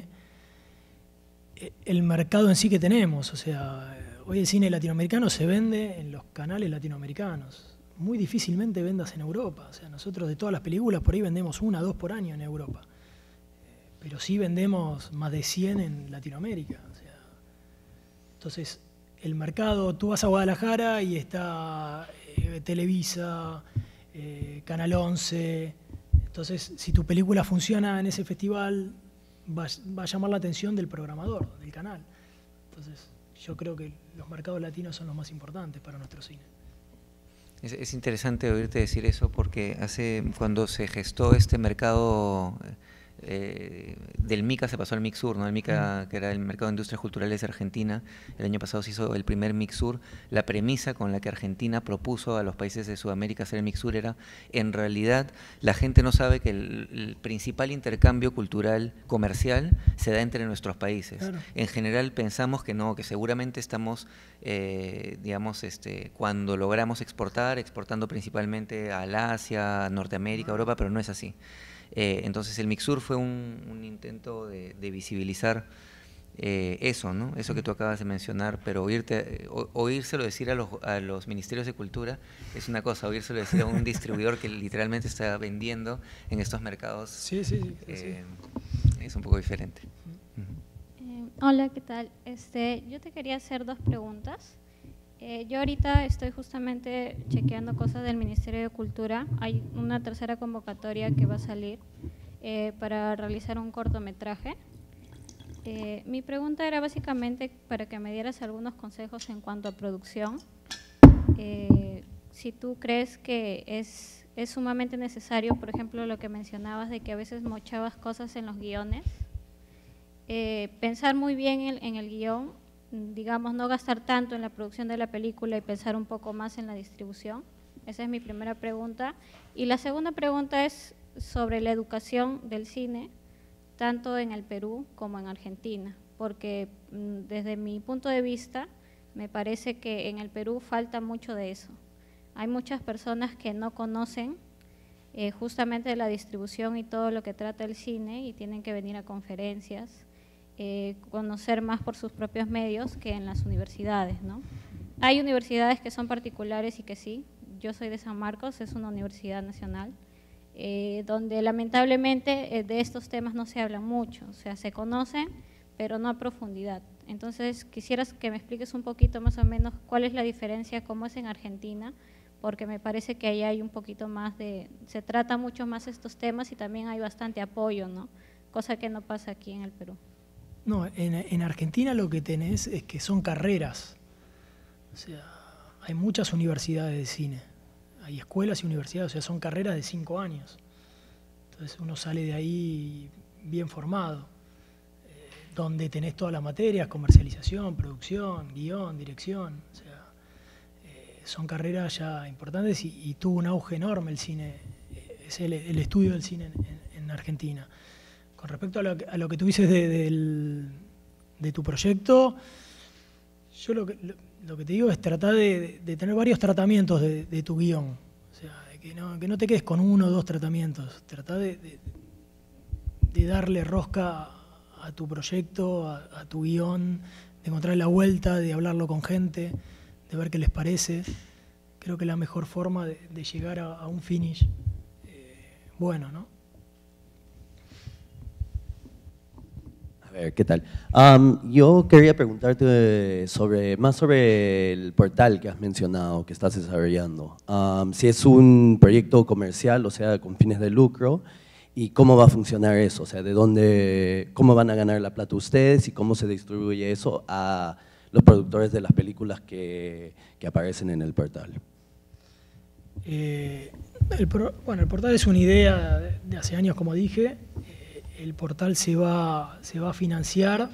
el mercado en sí que tenemos. O sea, hoy el cine latinoamericano se vende en los canales latinoamericanos. Muy difícilmente vendas en Europa. O sea, nosotros de todas las películas por ahí vendemos 1 o 2 por año en Europa. Pero sí vendemos más de 100 en Latinoamérica. O sea, entonces, el mercado, tú vas a Guadalajara y está Televisa, Canal 11. Entonces, si tu película funciona en ese festival, va a llamar la atención del programador, del canal. Entonces, yo creo que los mercados latinos son los más importantes para nuestro cine. Es interesante oírte decir eso porque cuando se gestó este mercado del MICA se pasó al MICSUR, ¿no? El MICA, que era el Mercado de Industrias Culturales de Argentina, el año pasado se hizo el primer MICSUR. La premisa con la que Argentina propuso a los países de Sudamérica hacer el MICSUR era, en realidad, la gente no sabe que el principal intercambio cultural comercial se da entre nuestros países. Claro. En general pensamos que no, que seguramente estamos, digamos, cuando logramos exportando principalmente al Asia, Norteamérica, Europa, pero no es así. Entonces el MICSUR fue un intento de visibilizar eso, ¿no? Eso que tú acabas de mencionar, pero oírselo decir a los ministerios de cultura es una cosa, oírselo decir a un distribuidor que literalmente está vendiendo en estos mercados es un poco diferente. Hola, ¿qué tal? Yo te quería hacer 2 preguntas. Yo ahorita estoy justamente chequeando cosas del Ministerio de Cultura. Hay una tercera convocatoria que va a salir para realizar un cortometraje. Mi pregunta era básicamente para que me dieras algunos consejos en cuanto a producción. Si tú crees que es sumamente necesario, por ejemplo, lo que mencionabas de que a veces mochabas cosas en los guiones, pensar muy bien en el guión, digamos, no gastar tanto en la producción de la película y pensar un poco más en la distribución. Esa es mi primera pregunta. Y la segunda pregunta es sobre la educación del cine, tanto en el Perú como en Argentina, porque desde mi punto de vista me parece que en el Perú falta mucho de eso. Hay muchas personas que no conocen justamente de la distribución y todo lo que trata el cine y tienen que venir a conferencias, conocer más por sus propios medios que en las universidades, ¿no? Hay universidades que son particulares y que sí. Yo soy de San Marcos, es una universidad nacional, donde lamentablemente de estos temas no se habla mucho, o sea, se conocen, pero no a profundidad. Entonces, quisieras que me expliques un poquito más o menos cuál es la diferencia, cómo es en Argentina, porque me parece que ahí hay un poquito más se trata mucho más estos temas y también hay bastante apoyo, ¿no? Cosa que no pasa aquí en el Perú. No, en Argentina lo que tenés es que son carreras. O sea, hay muchas universidades de cine. Hay escuelas y universidades, o sea, son carreras de 5 años. Entonces uno sale de ahí bien formado, donde tenés todas las materias, comercialización, producción, guión, dirección. O sea, son carreras ya importantes y tuvo un auge enorme el cine, es el estudio del cine en Argentina. Con respecto a lo que tú dices de tu proyecto, yo lo que te digo es tratar de tener varios tratamientos de tu guión. O sea, que no te quedes con 1 o 2 tratamientos. Trata de darle rosca a tu proyecto, a tu guión, de encontrar la vuelta, de hablarlo con gente, de ver qué les parece. Creo que es la mejor forma de llegar a un finish bueno, ¿no? ¿Qué tal? Yo quería preguntarte más sobre el portal que has mencionado, que estás desarrollando. Si es un proyecto comercial, o sea, con fines de lucro, y cómo va a funcionar eso, o sea, cómo van a ganar la plata ustedes y cómo se distribuye eso a los productores de las películas que aparecen en el portal. El portal es una idea de hace años, como dije. El portal se va a financiar,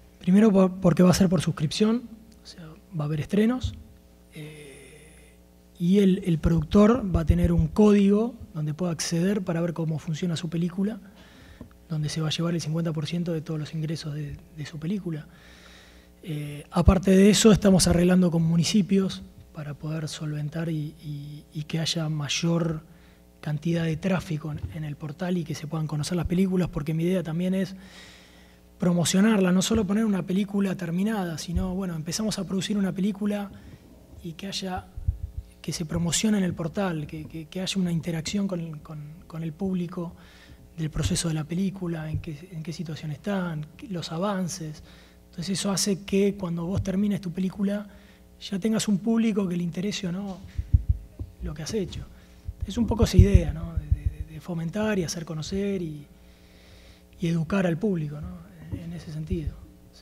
primero porque va a ser por suscripción, o sea, va a haber estrenos, y el productor va a tener un código donde pueda acceder para ver cómo funciona su película, donde se va a llevar el 50% de todos los ingresos de su película. Aparte de eso, estamos arreglando con municipios para poder solventar y que haya mayor cantidad de tráfico en el portal y que se puedan conocer las películas, porque mi idea también es promocionarla, no solo poner una película terminada, sino, bueno, empezamos a producir una película y que se promocione en el portal, que haya una interacción con el público del proceso de la película, en qué situación están, los avances. Entonces eso hace que cuando vos termines tu película ya tengas un público que le interese o no lo que has hecho. Es un poco esa idea, ¿no? de fomentar y hacer conocer y educar al público, ¿no? En ese sentido. Sí.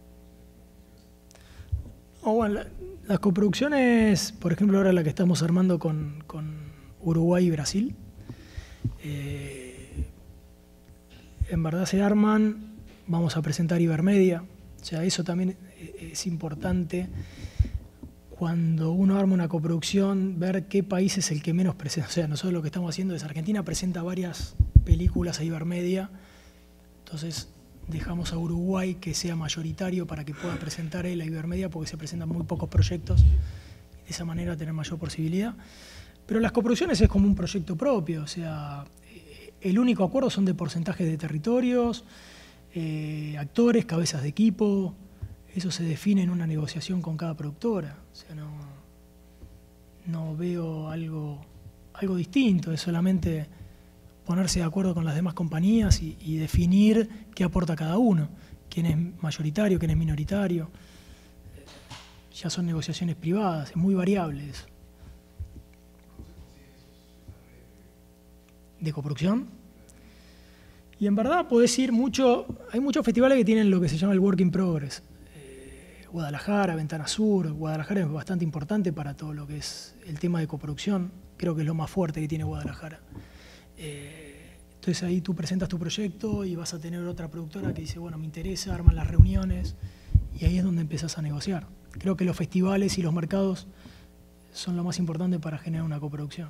Bueno, las coproducciones, por ejemplo, ahora la que estamos armando con Uruguay y Brasil, en verdad se arman, vamos a presentar Ibermedia, o sea, eso también es importante cuando uno arma una coproducción, ver qué país es el que menos presenta. O sea, nosotros lo que estamos haciendo es Argentina presenta varias películas a Ibermedia, entonces dejamos a Uruguay que sea mayoritario para que pueda presentar él a Ibermedia, porque se presentan muy pocos proyectos y de esa manera tener mayor posibilidad. Pero las coproducciones es como un proyecto propio, o sea, el único acuerdo son de porcentajes de territorios, actores, cabezas de equipo. Eso se define en una negociación con cada productora. O sea, no veo algo distinto, es solamente ponerse de acuerdo con las demás compañías y definir qué aporta cada uno, quién es mayoritario, quién es minoritario. Ya son negociaciones privadas, es muy variable eso. ¿De coproducción? Y en verdad podés ir mucho, hay muchos festivales que tienen lo que se llama el Work in Progress. Guadalajara, Ventana Sur, Guadalajara es bastante importante para todo lo que es el tema de coproducción, creo que es lo más fuerte que tiene Guadalajara. Entonces ahí tú presentas tu proyecto y vas a tener otra productora que dice, bueno, me interesa, arman las reuniones y ahí es donde empezás a negociar. Creo que los festivales y los mercados son lo más importante para generar una coproducción.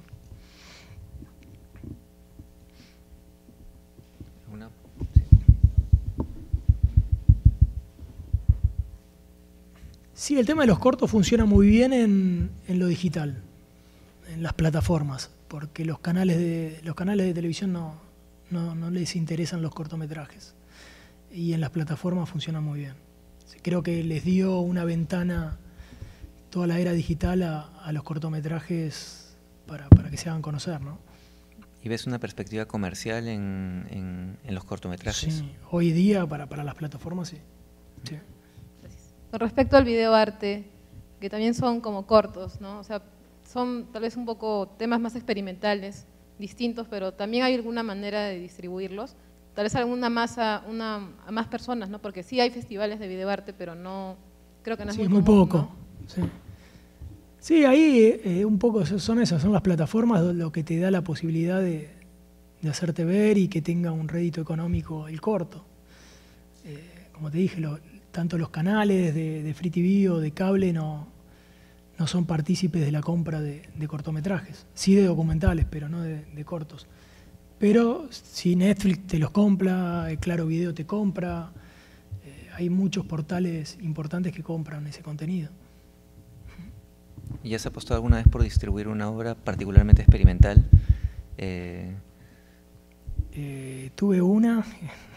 Sí, el tema de los cortos funciona muy bien en lo digital, en las plataformas, porque los canales de televisión no les interesan los cortometrajes y en las plataformas funciona muy bien. Creo que les dio una ventana toda la era digital a los cortometrajes para que se hagan conocer, ¿no? ¿Y ves una perspectiva comercial en los cortometrajes? Sí, hoy día para las plataformas sí. Sí. Con respecto al videoarte, que también son como cortos, ¿no? O sea, son tal vez un poco temas más experimentales, distintos, pero también hay alguna manera de distribuirlos, tal vez alguna masa, a más personas, ¿no? Porque sí hay festivales de videoarte, pero no, creo que no es muy común, poco. ¿no? Sí. Sí, ahí un poco son esas, son las plataformas lo que te da la posibilidad de hacerte ver y que tenga un rédito económico el corto. Como te dije, tanto los canales de Free TV o de cable no son partícipes de la compra de cortometrajes. Sí de documentales, pero no de cortos. Pero si Netflix te los compra, Claro Video te compra, hay muchos portales importantes que compran ese contenido. ¿Y has apostado alguna vez por distribuir una obra particularmente experimental? Tuve una,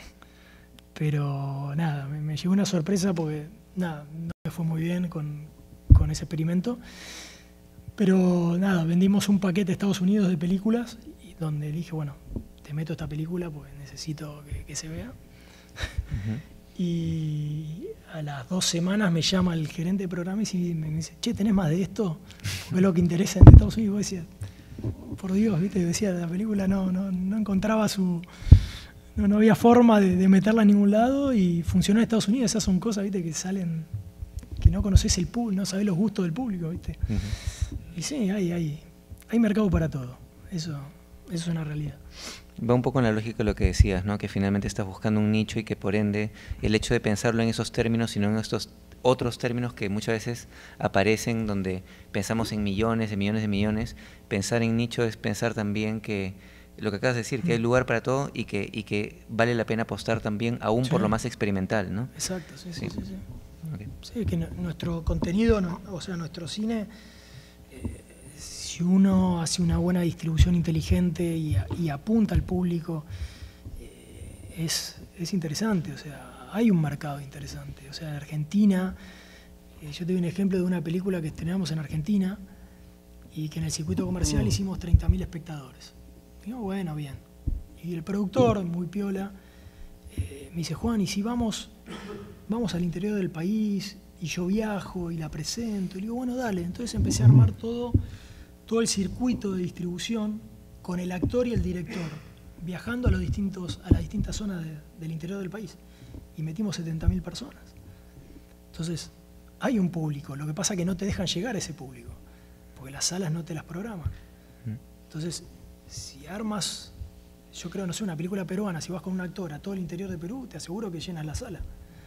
pero nada, me llegó una sorpresa porque nada, no me fue muy bien con ese experimento. Pero nada, vendimos un paquete a Estados Unidos de películas y donde dije, bueno, te meto esta película porque necesito que se vea. Y a las 2 semanas me llama el gerente de programa y me dice, che, ¿tenés más de esto? Porque es lo que interesa en Estados Unidos. Y vos decías, por Dios, ¿viste? Decía, la película no encontraba no había forma de meterla en ningún lado y funcionó en Estados Unidos. Esas son cosas, ¿viste? Que salen, que no conoces el público, no sabés los gustos del público, ¿viste? Y sí, hay mercado para todo. Eso es una realidad. Va un poco en la lógica de lo que decías, ¿no? Que finalmente estás buscando un nicho y que por ende el hecho de pensarlo en esos términos y no en estos otros términos que muchas veces aparecen donde pensamos en millones, de millones de millones. Pensar en nicho es pensar también que lo que acabas de decir, que hay lugar para todo y que vale la pena apostar también aún por lo más experimental, ¿no? Exacto, sí. Okay. Sí, que nuestro contenido, o sea, nuestro cine, si uno hace una buena distribución inteligente y apunta al público, es interesante, o sea, hay un mercado interesante. O sea, en Argentina, yo te doy un ejemplo de una película que estrenamos en Argentina y que en el circuito comercial hicimos 30.000 espectadores. Digo, bueno, bien. Y el productor, muy piola, me dice, Juan, ¿y si vamos al interior del país y yo viajo y la presento? Y le digo, bueno, dale. Entonces empecé a armar todo el circuito de distribución con el actor y el director, viajando a las distintas zonas del interior del país. Y metimos 70.000 personas. Entonces, hay un público. Lo que pasa es que no te dejan llegar a ese público, porque las salas no te las programan. Entonces, si armas, yo creo, no sé, una película peruana, si vas con un actor a todo el interior de Perú, te aseguro que llenas la sala.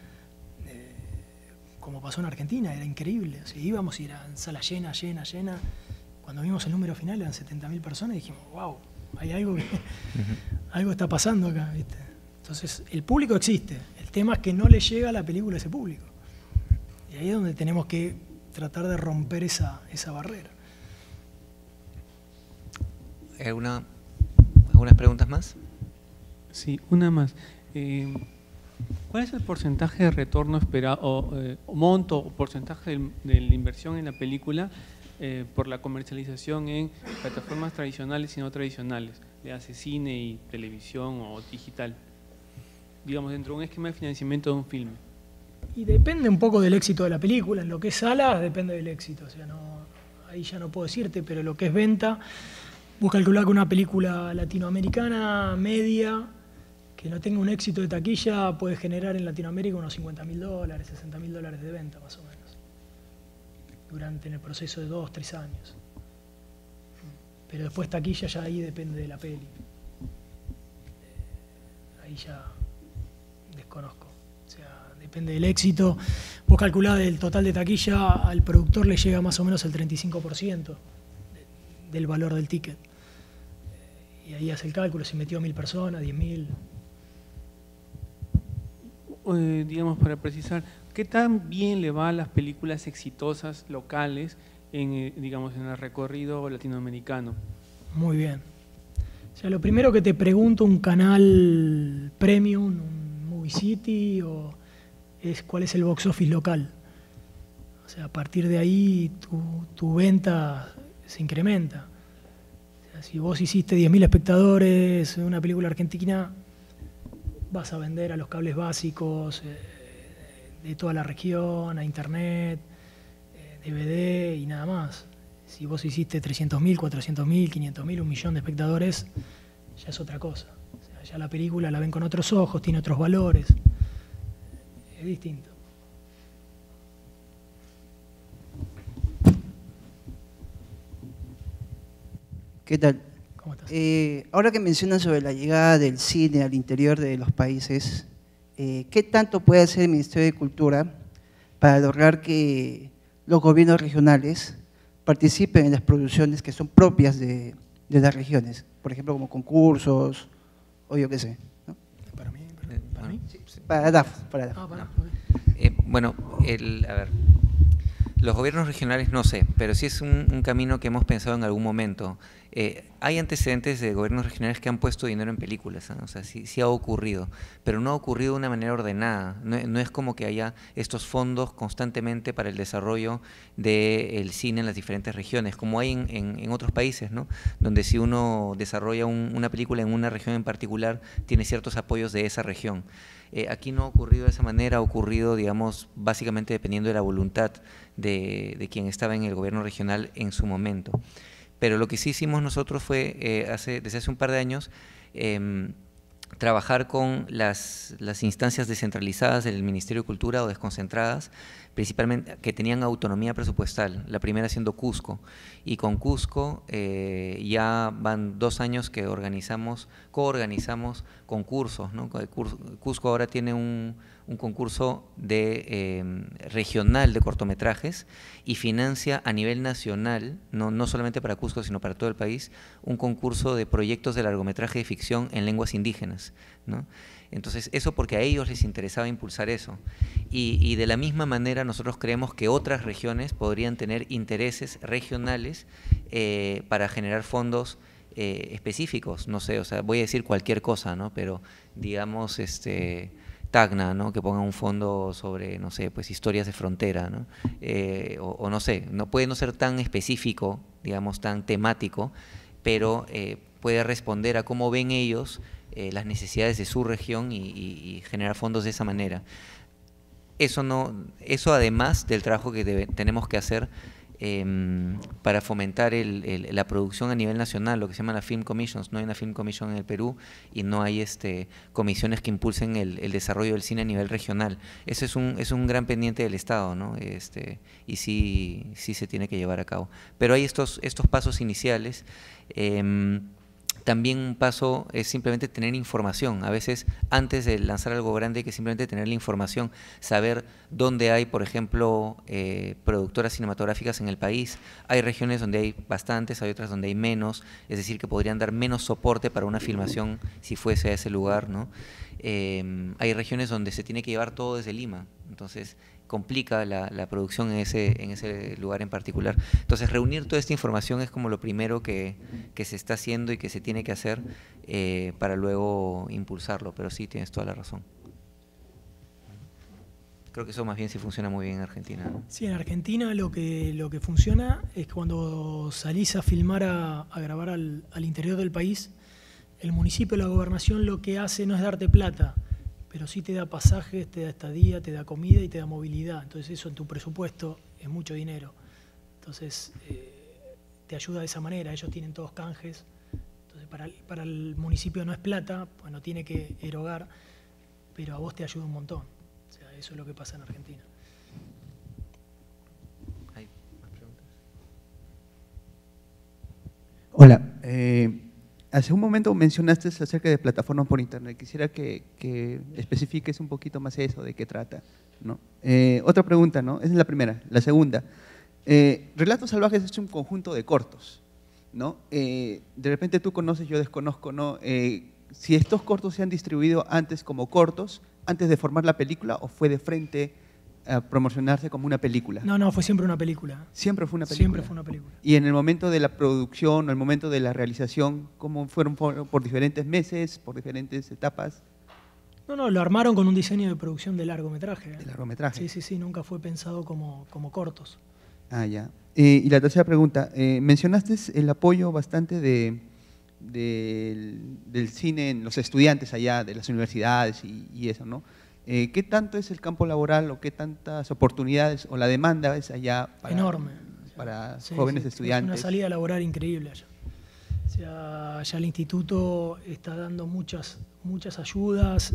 Como pasó en Argentina, era increíble. O sea, íbamos y eran sala llena. Cuando vimos el número final eran 70.000 personas y dijimos, wow, hay algo que algo está pasando acá, ¿viste? Entonces, el público existe. El tema es que no le llega la película a ese público. Y ahí es donde tenemos que tratar de romper esa barrera. ¿Algunas preguntas más? Sí, una más. ¿Cuál es el porcentaje de retorno esperado, o monto o porcentaje de la inversión en la película por la comercialización en plataformas tradicionales y no tradicionales, le hace cine y televisión o digital? Digamos, dentro de un esquema de financiamiento de un filme. Y depende un poco del éxito de la película. En lo que es salas depende del éxito. O sea, ahí ya no puedo decirte, pero lo que es venta, vos calculás que una película latinoamericana media que no tenga un éxito de taquilla puede generar en Latinoamérica unos $50.000, $60.000 de venta más o menos, durante el proceso de 2, 3 años. Pero después taquilla ya ahí depende de la peli. Ahí ya desconozco. O sea, depende del éxito. Vos calculás del total de taquilla, al productor le llega más o menos el 35% del valor del ticket. Y ahí hace el cálculo, si metió 1.000 personas, 10.000. Digamos, para precisar, ¿qué tan bien le va a las películas exitosas locales digamos, en el recorrido latinoamericano? Muy bien. O sea, lo primero que te pregunto, un canal premium, un Movie City, es cuál es el box office local. O sea, a partir de ahí tu venta se incrementa. O sea, si vos hiciste 10.000 espectadores en una película argentina, vas a vender a los cables básicos de toda la región, a internet, DVD y nada más. Si vos hiciste 300.000, 400.000, 500.000, 1.000.000 de espectadores, ya es otra cosa. O sea, ya la película la ven con otros ojos, tiene otros valores. Es distinto. ¿Qué tal? ¿Cómo estás? Ahora que mencionas sobre la llegada del cine al interior de los países, ¿qué tanto puede hacer el Ministerio de Cultura para lograr que los gobiernos regionales participen en las producciones que son propias de las regiones? Por ejemplo, como concursos o yo qué sé, ¿no? ¿Para mí? ¿Para mí? Sí, para DAF. Bueno, a ver, los gobiernos regionales no sé, pero sí es un camino que hemos pensado en algún momento. Hay antecedentes de gobiernos regionales que han puesto dinero en películas, ¿no? O sea, sí ha ocurrido, pero no ha ocurrido de una manera ordenada. No es como que haya estos fondos constantemente para el desarrollo del cine en las diferentes regiones, como hay en otros países, ¿no? Donde si uno desarrolla una película en una región en particular, tiene ciertos apoyos de esa región. Aquí no ha ocurrido de esa manera, ha ocurrido, digamos, básicamente dependiendo de la voluntad de quien estaba en el gobierno regional en su momento. Pero lo que sí hicimos nosotros fue, desde hace un par de años, trabajar con las instancias descentralizadas del Ministerio de Cultura o desconcentradas principalmente que tenían autonomía presupuestal, la primera siendo Cusco, y con Cusco ya van 2 años que coorganizamos concursos, ¿no? Cusco ahora tiene un concurso regional de cortometrajes y financia a nivel nacional, no solamente para Cusco, sino para todo el país, un concurso de proyectos de largometraje de ficción en lenguas indígenas, ¿no? Entonces, eso porque a ellos les interesaba impulsar eso. Y de la misma manera nosotros creemos que otras regiones podrían tener intereses regionales para generar fondos específicos, no sé, o sea, voy a decir cualquier cosa, ¿no? Pero digamos, Tacna, ¿no? Que ponga un fondo sobre, no sé, pues historias de frontera, ¿no? O no sé, no puede no ser tan específico, digamos, tan temático, pero puede responder a cómo ven ellos las necesidades de su región y generar fondos de esa manera. Eso además del trabajo que tenemos que hacer para fomentar la producción a nivel nacional, lo que se llama la Film Commissions. No hay una Film Commission en el Perú y no hay comisiones que impulsen el desarrollo del cine a nivel regional. Eso es un gran pendiente del Estado, ¿no? Y sí se tiene que llevar a cabo. Pero hay estos pasos iniciales. También un paso es simplemente tener información. A veces, antes de lanzar algo grande, hay que simplemente tener la información, saber dónde hay, por ejemplo, productoras cinematográficas en el país. Hay regiones donde hay bastantes, hay otras donde hay menos, es decir, que podrían dar menos soporte para una filmación si fuese a ese lugar, ¿no? Hay regiones donde se tiene que llevar todo desde Lima, entonces complica la producción en ese lugar en particular. Entonces, reunir toda esta información es como lo primero que se está haciendo y que se tiene que hacer para luego impulsarlo, pero sí, tienes toda la razón. Creo que eso más bien sí funciona muy bien en Argentina, ¿no? Sí, en Argentina lo que funciona es que cuando salís a filmar, a grabar al interior del país, el municipio, la gobernación lo que hace no es darte plata, pero sí te da pasajes, te da estadía, te da comida y te da movilidad. Entonces eso en tu presupuesto es mucho dinero. Entonces te ayuda de esa manera, ellos tienen todos canjes. Entonces para el municipio no es plata, pues no tiene que erogar, pero a vos te ayuda un montón. O sea, eso es lo que pasa en Argentina. ¿Hay más preguntas? Hola. Hace un momento mencionaste acerca de plataformas por internet. Quisiera que especifiques un poquito más eso, de qué trata, ¿no? Otra pregunta, ¿no? Esa es la primera. La segunda, Relatos Salvajes es un conjunto de cortos, ¿no? De repente tú conoces, yo desconozco, ¿no? Si estos cortos se han distribuido antes como cortos, antes de formar la película, o fue de frente a promocionarse como una película. No, fue siempre una película. Siempre fue una película. Siempre fue una película. Y en el momento de la producción, o el momento de la realización, ¿cómo fueron por diferentes meses, por diferentes etapas? No, lo armaron con un diseño de producción de largometraje. ¿De largometraje? Sí, nunca fue pensado como cortos. Ah, ya. Y la tercera pregunta, mencionaste el apoyo bastante del cine en los estudiantes allá, de las universidades y eso, ¿no? ¿Qué tanto es el campo laboral o qué tantas oportunidades o la demanda es allá para, enorme, para jóvenes estudiantes? Es una salida laboral increíble allá. O sea, ya el instituto está dando muchas ayudas,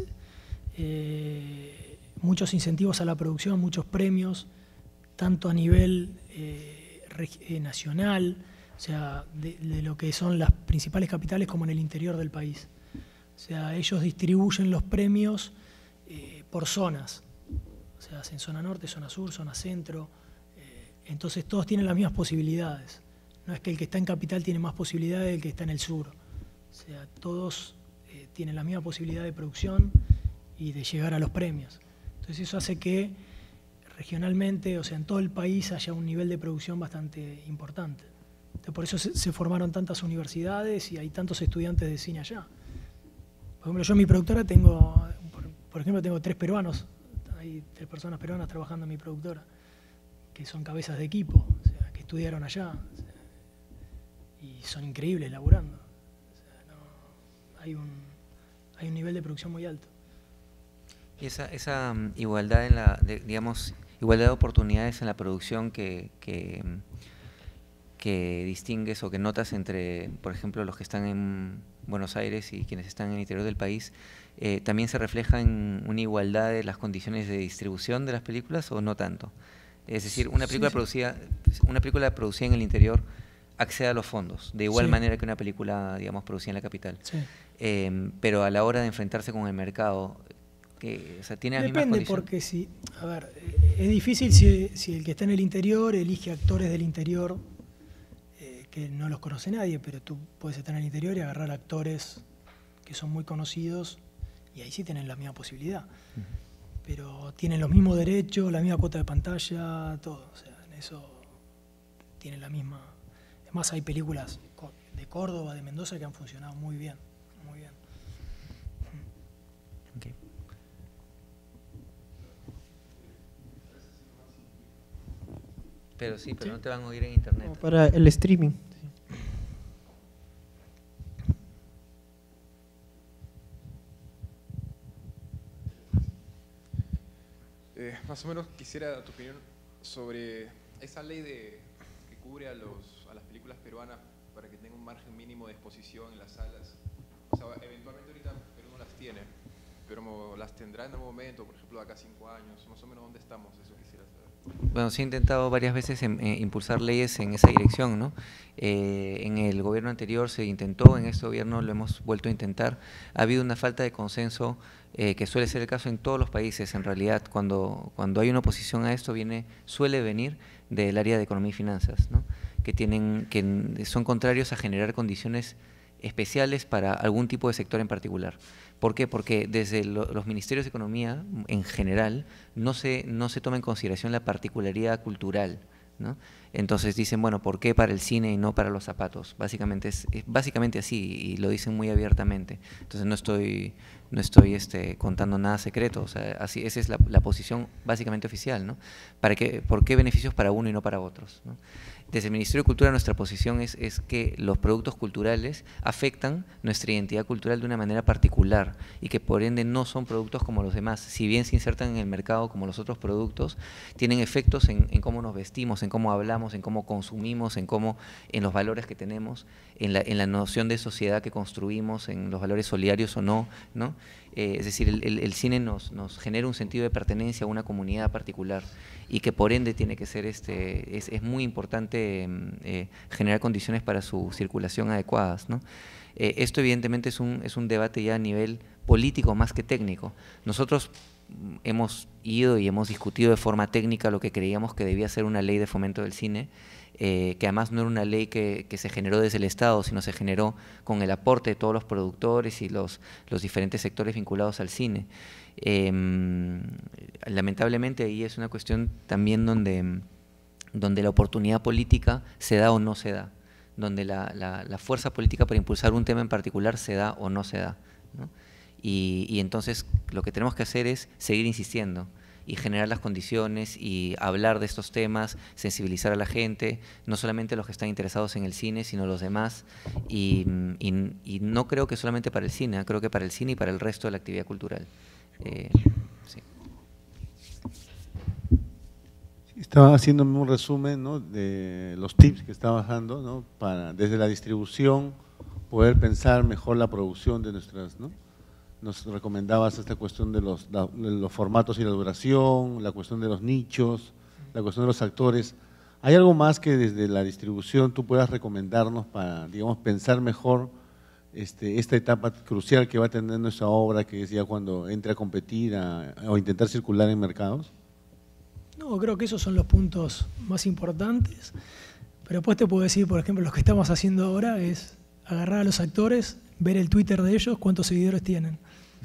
muchos incentivos a la producción, muchos premios, tanto a nivel nacional, o sea, de lo que son las principales capitales como en el interior del país. O sea, ellos distribuyen los premios por zonas, o sea, en zona norte, zona sur, zona centro, entonces todos tienen las mismas posibilidades. No es que el que está en capital tiene más posibilidades del que está en el sur. O sea, todos tienen la misma posibilidad de producción y de llegar a los premios. Entonces eso hace que regionalmente, o sea, en todo el país haya un nivel de producción bastante importante. Entonces, por eso se formaron tantas universidades y hay tantos estudiantes de cine allá. Por ejemplo, yo en mi productora tengo 3 peruanos, hay 3 personas peruanas trabajando en mi productora, que son cabezas de equipo, o sea, que estudiaron allá, o sea, y son increíbles laburando. O sea, hay un nivel de producción muy alto. Y esa igualdad igualdad de oportunidades en la producción que distingues o que notas entre, por ejemplo, los que están Buenos Aires y quienes están en el interior del país, ¿también se refleja en una igualdad de las condiciones de distribución de las películas o no tanto? Es decir, una película producida en el interior accede a los fondos, de igual manera que una película, digamos, producida en la capital. Sí. Pero a la hora de enfrentarse con el mercado, o sea, ¿tiene las mismas condiciones? Porque es difícil si el que está en el interior elige actores del interior que no los conoce nadie, pero tú puedes estar en el interior y agarrar actores que son muy conocidos y ahí sí tienen la misma posibilidad. Pero tienen los mismos derechos, la misma cuota de pantalla, todo. O sea, en eso tienen la misma. Es más, hay películas de Córdoba, de Mendoza, que han funcionado muy bien. Muy bien. Okay. Pero pero no te van a oír en internet. Como para el streaming. Más o menos quisiera tu opinión sobre esa ley que cubre a las películas peruanas para que tenga un margen mínimo de exposición en las salas. O sea, eventualmente ahorita Perú no las tiene, pero las tendrá en algún momento, por ejemplo, de acá a 5 años, más o menos dónde estamos, eso quisiera saber. Bueno, se ha intentado varias veces impulsar leyes en esa dirección, ¿no? En el gobierno anterior se intentó, en este gobierno lo hemos vuelto a intentar. Ha habido una falta de consenso que suele ser el caso en todos los países, en realidad, cuando hay una oposición a esto suele venir del área de economía y finanzas, ¿no? que son contrarios a generar condiciones especiales para algún tipo de sector en particular. ¿Por qué? Porque desde los ministerios de economía, en general, no se toma en consideración la particularidad cultural, ¿no? Entonces dicen, bueno, ¿por qué para el cine y no para los zapatos? Básicamente es básicamente así, y lo dicen muy abiertamente. Entonces no estoy contando nada secreto, o sea, esa es la posición básicamente oficial, ¿no? ¿Por qué beneficios para uno y no para otros, ¿no? Desde el Ministerio de Cultura nuestra posición es que los productos culturales afectan nuestra identidad cultural de una manera particular y que por ende no son productos como los demás. Si bien se insertan en el mercado como los otros productos, tienen efectos en cómo nos vestimos, en cómo hablamos, en cómo consumimos, en los valores que tenemos, en la noción de sociedad que construimos, en los valores solidarios o no, ¿no? Es decir, el cine nos genera un sentido de pertenencia a una comunidad particular y que por ende tiene que ser es muy importante generar condiciones para su circulación adecuadas, ¿no? Esto evidentemente es un debate ya a nivel político más que técnico. Nosotros hemos ido y hemos discutido de forma técnica lo que creíamos que debía ser una ley de fomento del cine, que además no era una ley que se generó desde el Estado, sino se generó con el aporte de todos los productores y los diferentes sectores vinculados al cine. Lamentablemente ahí es una cuestión también donde la oportunidad política se da o no se da, donde la fuerza política para impulsar un tema en particular se da o no se da, ¿no? Y entonces lo que tenemos que hacer es seguir insistiendo y generar las condiciones y hablar de estos temas, sensibilizar a la gente, no solamente los que están interesados en el cine, sino los demás, y no creo que solamente para el cine, creo que para el cine y para el resto de la actividad cultural. Sí. Estaba haciéndome un resumen, ¿no?, de los tips que estabas dando, ¿no?, para desde la distribución poder pensar mejor la producción de nuestras, ¿no? Nos recomendabas esta cuestión de los formatos y la duración, la cuestión de los nichos, la cuestión de los actores. ¿Hay algo más que desde la distribución tú puedas recomendarnos para, digamos, pensar mejor esta etapa crucial que va a tener nuestra obra, que es ya cuando entre a competir o intentar circular en mercados? No, creo que esos son los puntos más importantes, pero después te puedo decir, por ejemplo, lo que estamos haciendo ahora es agarrar a los actores, ver el Twitter de ellos, cuántos seguidores tienen.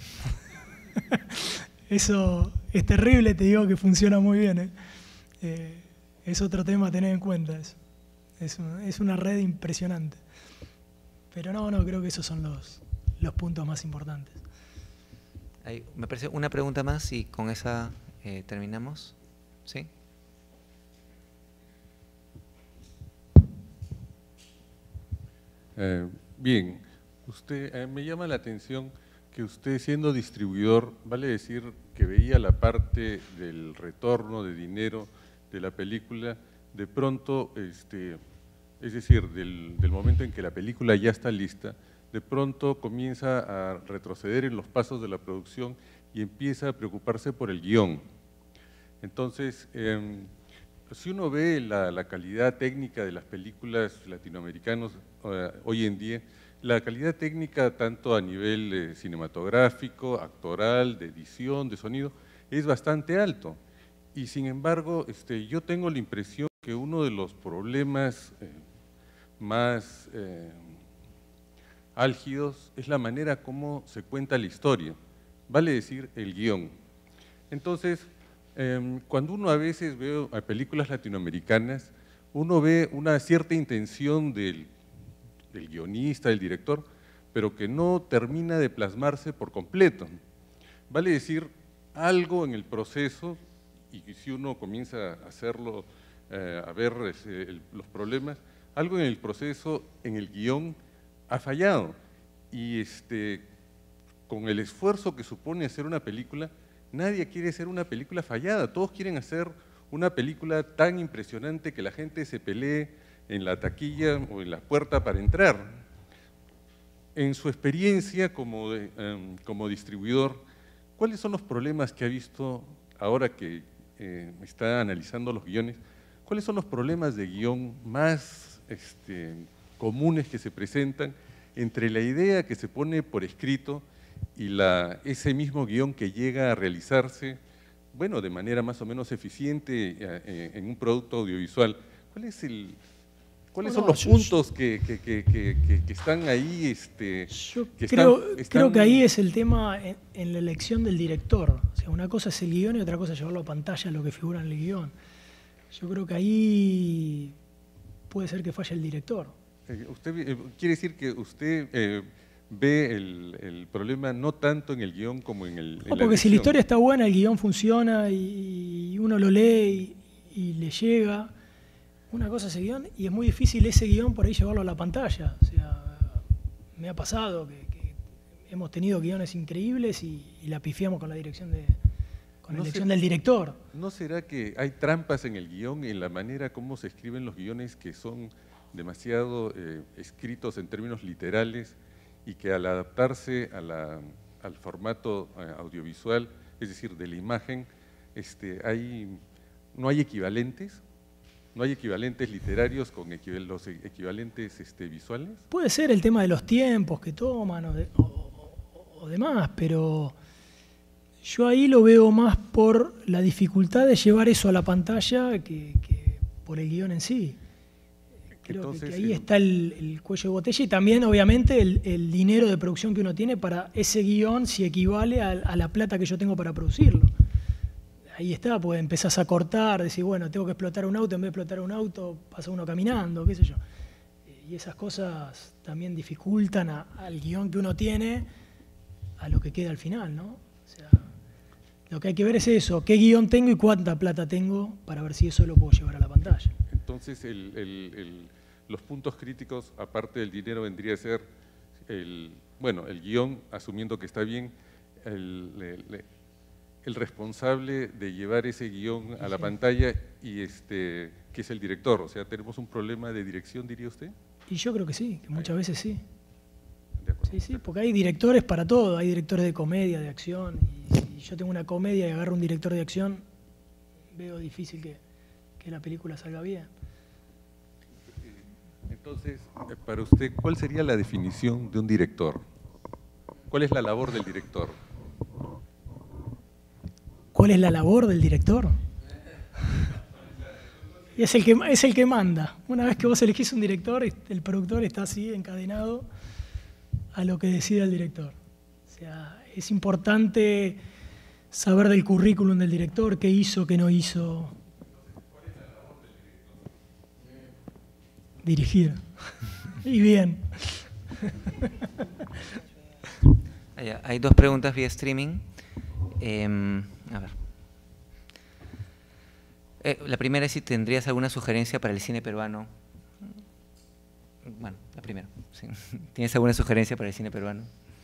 Eso es terrible, te digo que funciona muy bien, ¿eh? Es otro tema a tener en cuenta. Es una red impresionante. Pero no, creo que esos son los puntos más importantes. Me parece una pregunta más y con esa terminamos. ¿Sí? Bien, usted me llama la atención que usted, siendo distribuidor, vale decir que veía la parte del retorno de dinero de la película, de pronto, es decir, del momento en que la película ya está lista, de pronto comienza a retroceder en los pasos de la producción y empieza a preocuparse por el guión. Entonces, si uno ve la calidad técnica de las películas latinoamericanas hoy en día, la calidad técnica tanto a nivel cinematográfico, actoral, de edición, de sonido, es bastante alto. Y sin embargo, yo tengo la impresión que uno de los problemas más álgidos es la manera como se cuenta la historia, vale decir, el guión. Entonces, cuando uno a veces ve a películas latinoamericanas, uno ve una cierta intención del guionista, del director, pero que no termina de plasmarse por completo. Vale decir, algo en el proceso, y si uno comienza a hacerlo, a ver los problemas, algo en el proceso, en el guión, ha fallado. Y con el esfuerzo que supone hacer una película, nadie quiere hacer una película fallada, todos quieren hacer una película tan impresionante que la gente se pelee en la taquilla o en la puerta para entrar. En su experiencia como distribuidor, ¿cuáles son los problemas que ha visto ahora que está analizando los guiones? ¿Cuáles son los problemas de guión más comunes que se presentan entre la idea que se pone por escrito y ese mismo guión que llega a realizarse, bueno, de manera más o menos eficiente en un producto audiovisual? ¿Cuáles son los puntos que están ahí? Creo que ahí es el tema en la elección del director. O sea, una cosa es el guión y otra cosa es llevarlo a pantalla, lo que figura en el guión. Yo creo que ahí puede ser que falle el director. ¿Quiere decir que usted ve el problema no tanto en el guión como en el... No, porque si la historia está buena, el guión funciona y uno lo lee y le llega. Una cosa es el guión y es muy difícil ese guión por ahí llevarlo a la pantalla. O sea, me ha pasado que hemos tenido guiones increíbles y la pifiamos con la dirección del director. ¿No será que hay trampas en el guión, en la manera como se escriben los guiones que son demasiado escritos en términos literales y que al adaptarse al formato audiovisual, es decir, de la imagen, no hay equivalentes? ¿No hay equivalentes literarios con los equivalentes visuales? Puede ser el tema de los tiempos que toman o demás, pero yo ahí lo veo más por la dificultad de llevar eso a la pantalla que por el guión en sí. Creo que ahí está el cuello de botella y también, obviamente, el dinero de producción que uno tiene para ese guión, si equivale a la plata que yo tengo para producirlo. Ahí está, pues empezás a cortar, decís, bueno, tengo que explotar un auto, en vez de explotar un auto, pasa uno caminando, qué sé yo. Y esas cosas también dificultan al guión que uno tiene a lo que queda al final, ¿no? O sea, lo que hay que ver es eso, qué guión tengo y cuánta plata tengo para ver si eso lo puedo llevar a la pantalla. Entonces, los puntos críticos, aparte del dinero, vendría a ser el guión, asumiendo que está bien, el responsable de llevar ese guión a la pantalla y que es el director. O sea, ¿tenemos un problema de dirección, diría usted? Y yo creo que sí, que muchas veces sí. Sí, porque hay directores para todo, hay directores de comedia, de acción, y si yo tengo una comedia y agarro un director de acción, veo difícil que la película salga bien. Entonces, para usted, ¿cuál sería la definición de un director? ¿Cuál es la labor del director? ¿Cuál es la labor del director? Y es el que manda. Una vez que vos elegís un director, el productor está así encadenado a lo que decida el director. O sea, es importante saber del currículum del director, qué hizo, qué no hizo. Dirigir. Y bien. Hay dos preguntas vía streaming. A ver. La primera es si tendrías alguna sugerencia para el cine peruano. Bueno, la primera. Sí. ¿Tienes alguna sugerencia para el cine peruano?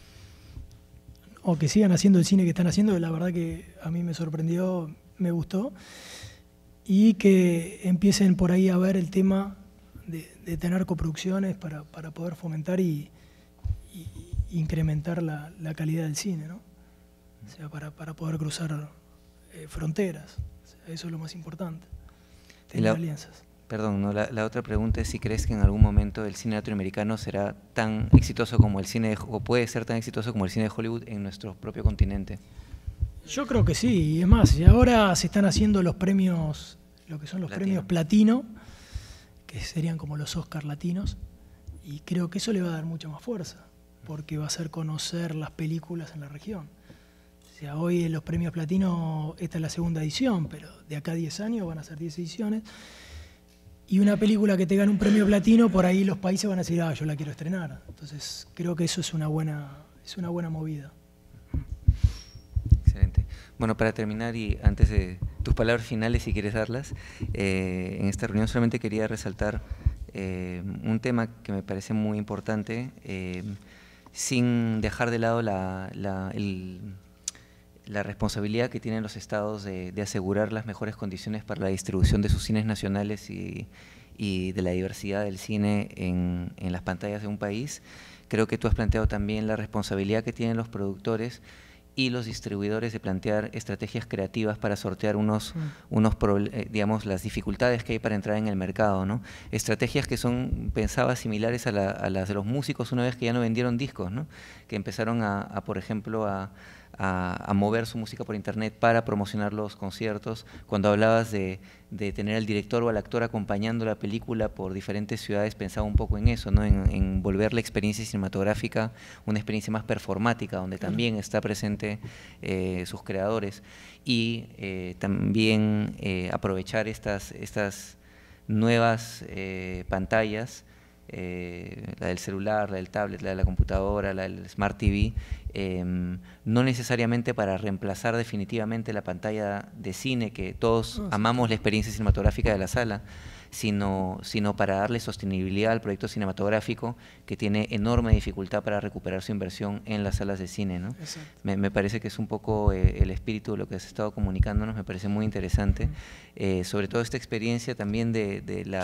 O que sigan haciendo el cine que están haciendo, la verdad que a mí me sorprendió, me gustó. Y que empiecen por ahí a ver el tema de tener coproducciones para poder fomentar y incrementar la calidad del cine, ¿no? O sea, para poder cruzar fronteras. O sea, eso es lo más importante, tener alianzas. Perdón, ¿no? La otra pregunta es si crees que en algún momento el cine latinoamericano será tan exitoso como el cine, o puede ser tan exitoso como el cine de Hollywood en nuestro propio continente. Yo creo que sí, y es más, y ahora se están haciendo los premios, lo que son los premios platino, que serían como los Oscar latinos, y creo que eso le va a dar mucha más fuerza, porque va a hacer conocer las películas en la región. O sea, hoy en los premios platino, esta es la segunda edición, pero de acá a 10 años van a ser 10 ediciones, y una película que te gane un premio platino, por ahí los países van a decir, yo la quiero estrenar. Entonces, creo que eso es una buena movida. Excelente. Bueno, para terminar y antes de tus palabras finales, si quieres darlas, en esta reunión solamente quería resaltar un tema que me parece muy importante, sin dejar de lado la responsabilidad que tienen los estados de asegurar las mejores condiciones para la distribución de sus cines nacionales y de la diversidad del cine en las pantallas de un país. Creo que tú has planteado también la responsabilidad que tienen los productores y los distribuidores de plantear estrategias creativas para sortear digamos, las dificultades que hay para entrar en el mercado, ¿no? Estrategias que son, pensaba, similares a las de los músicos una vez que ya no vendieron discos, ¿no? Que empezaron por ejemplo, a mover su música por internet para promocionar los conciertos. Cuando hablabas de tener al director o al actor acompañando la película por diferentes ciudades, pensaba un poco en eso, ¿no? En volver la experiencia cinematográfica una experiencia más performática, donde también está presente sus creadores, y también aprovechar estas nuevas pantallas, la del celular, la del tablet, la de la computadora, la del Smart TV, no necesariamente para reemplazar definitivamente la pantalla de cine, que todos amamos la experiencia cinematográfica de la sala, sino para darle sostenibilidad al proyecto cinematográfico, que tiene enorme dificultad para recuperar su inversión en las salas de cine, ¿no? Me parece que es un poco el espíritu de lo que has estado comunicándonos, me parece muy interesante, sobre todo esta experiencia también de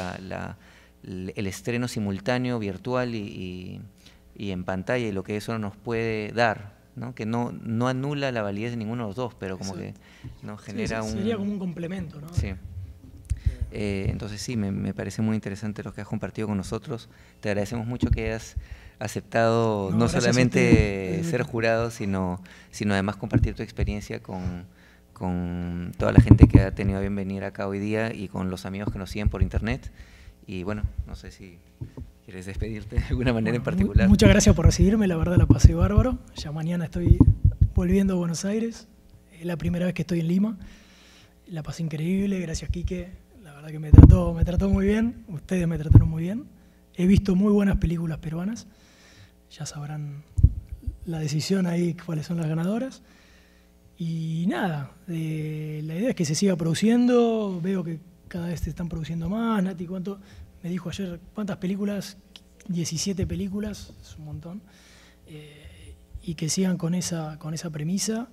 el estreno simultáneo, virtual y en pantalla, y lo que eso nos puede dar, ¿no? Que no anula la validez de ninguno de los dos, pero como que nos genera sería como un complemento, ¿no? Sí. Entonces sí, me parece muy interesante lo que has compartido con nosotros. Te agradecemos mucho que hayas aceptado no solamente ser jurado, sino además compartir tu experiencia con toda la gente que ha tenido a bien venir acá hoy día y con los amigos que nos siguen por internet. Y bueno, no sé si quieres despedirte de alguna manera en particular. Muchas gracias por recibirme, la verdad la pasé bárbaro. Ya mañana estoy volviendo a Buenos Aires, es la primera vez que estoy en Lima. La pasé increíble, gracias Quique, la verdad que me trató muy bien, ustedes me trataron muy bien. He visto muy buenas películas peruanas, ya sabrán la decisión ahí, cuáles son las ganadoras. Y nada, la idea es que se siga produciendo, veo que cada vez se están produciendo más. Nati, ¿cuánto? Me dijo ayer, ¿cuántas películas? 17 películas, es un montón. Y que sigan con esa premisa.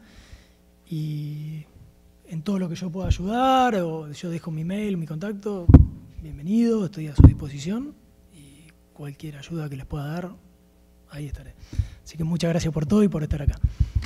Y en todo lo que yo pueda ayudar, o yo dejo mi mail, mi contacto, bienvenido, estoy a su disposición. Y cualquier ayuda que les pueda dar, ahí estaré. Así que muchas gracias por todo y por estar acá.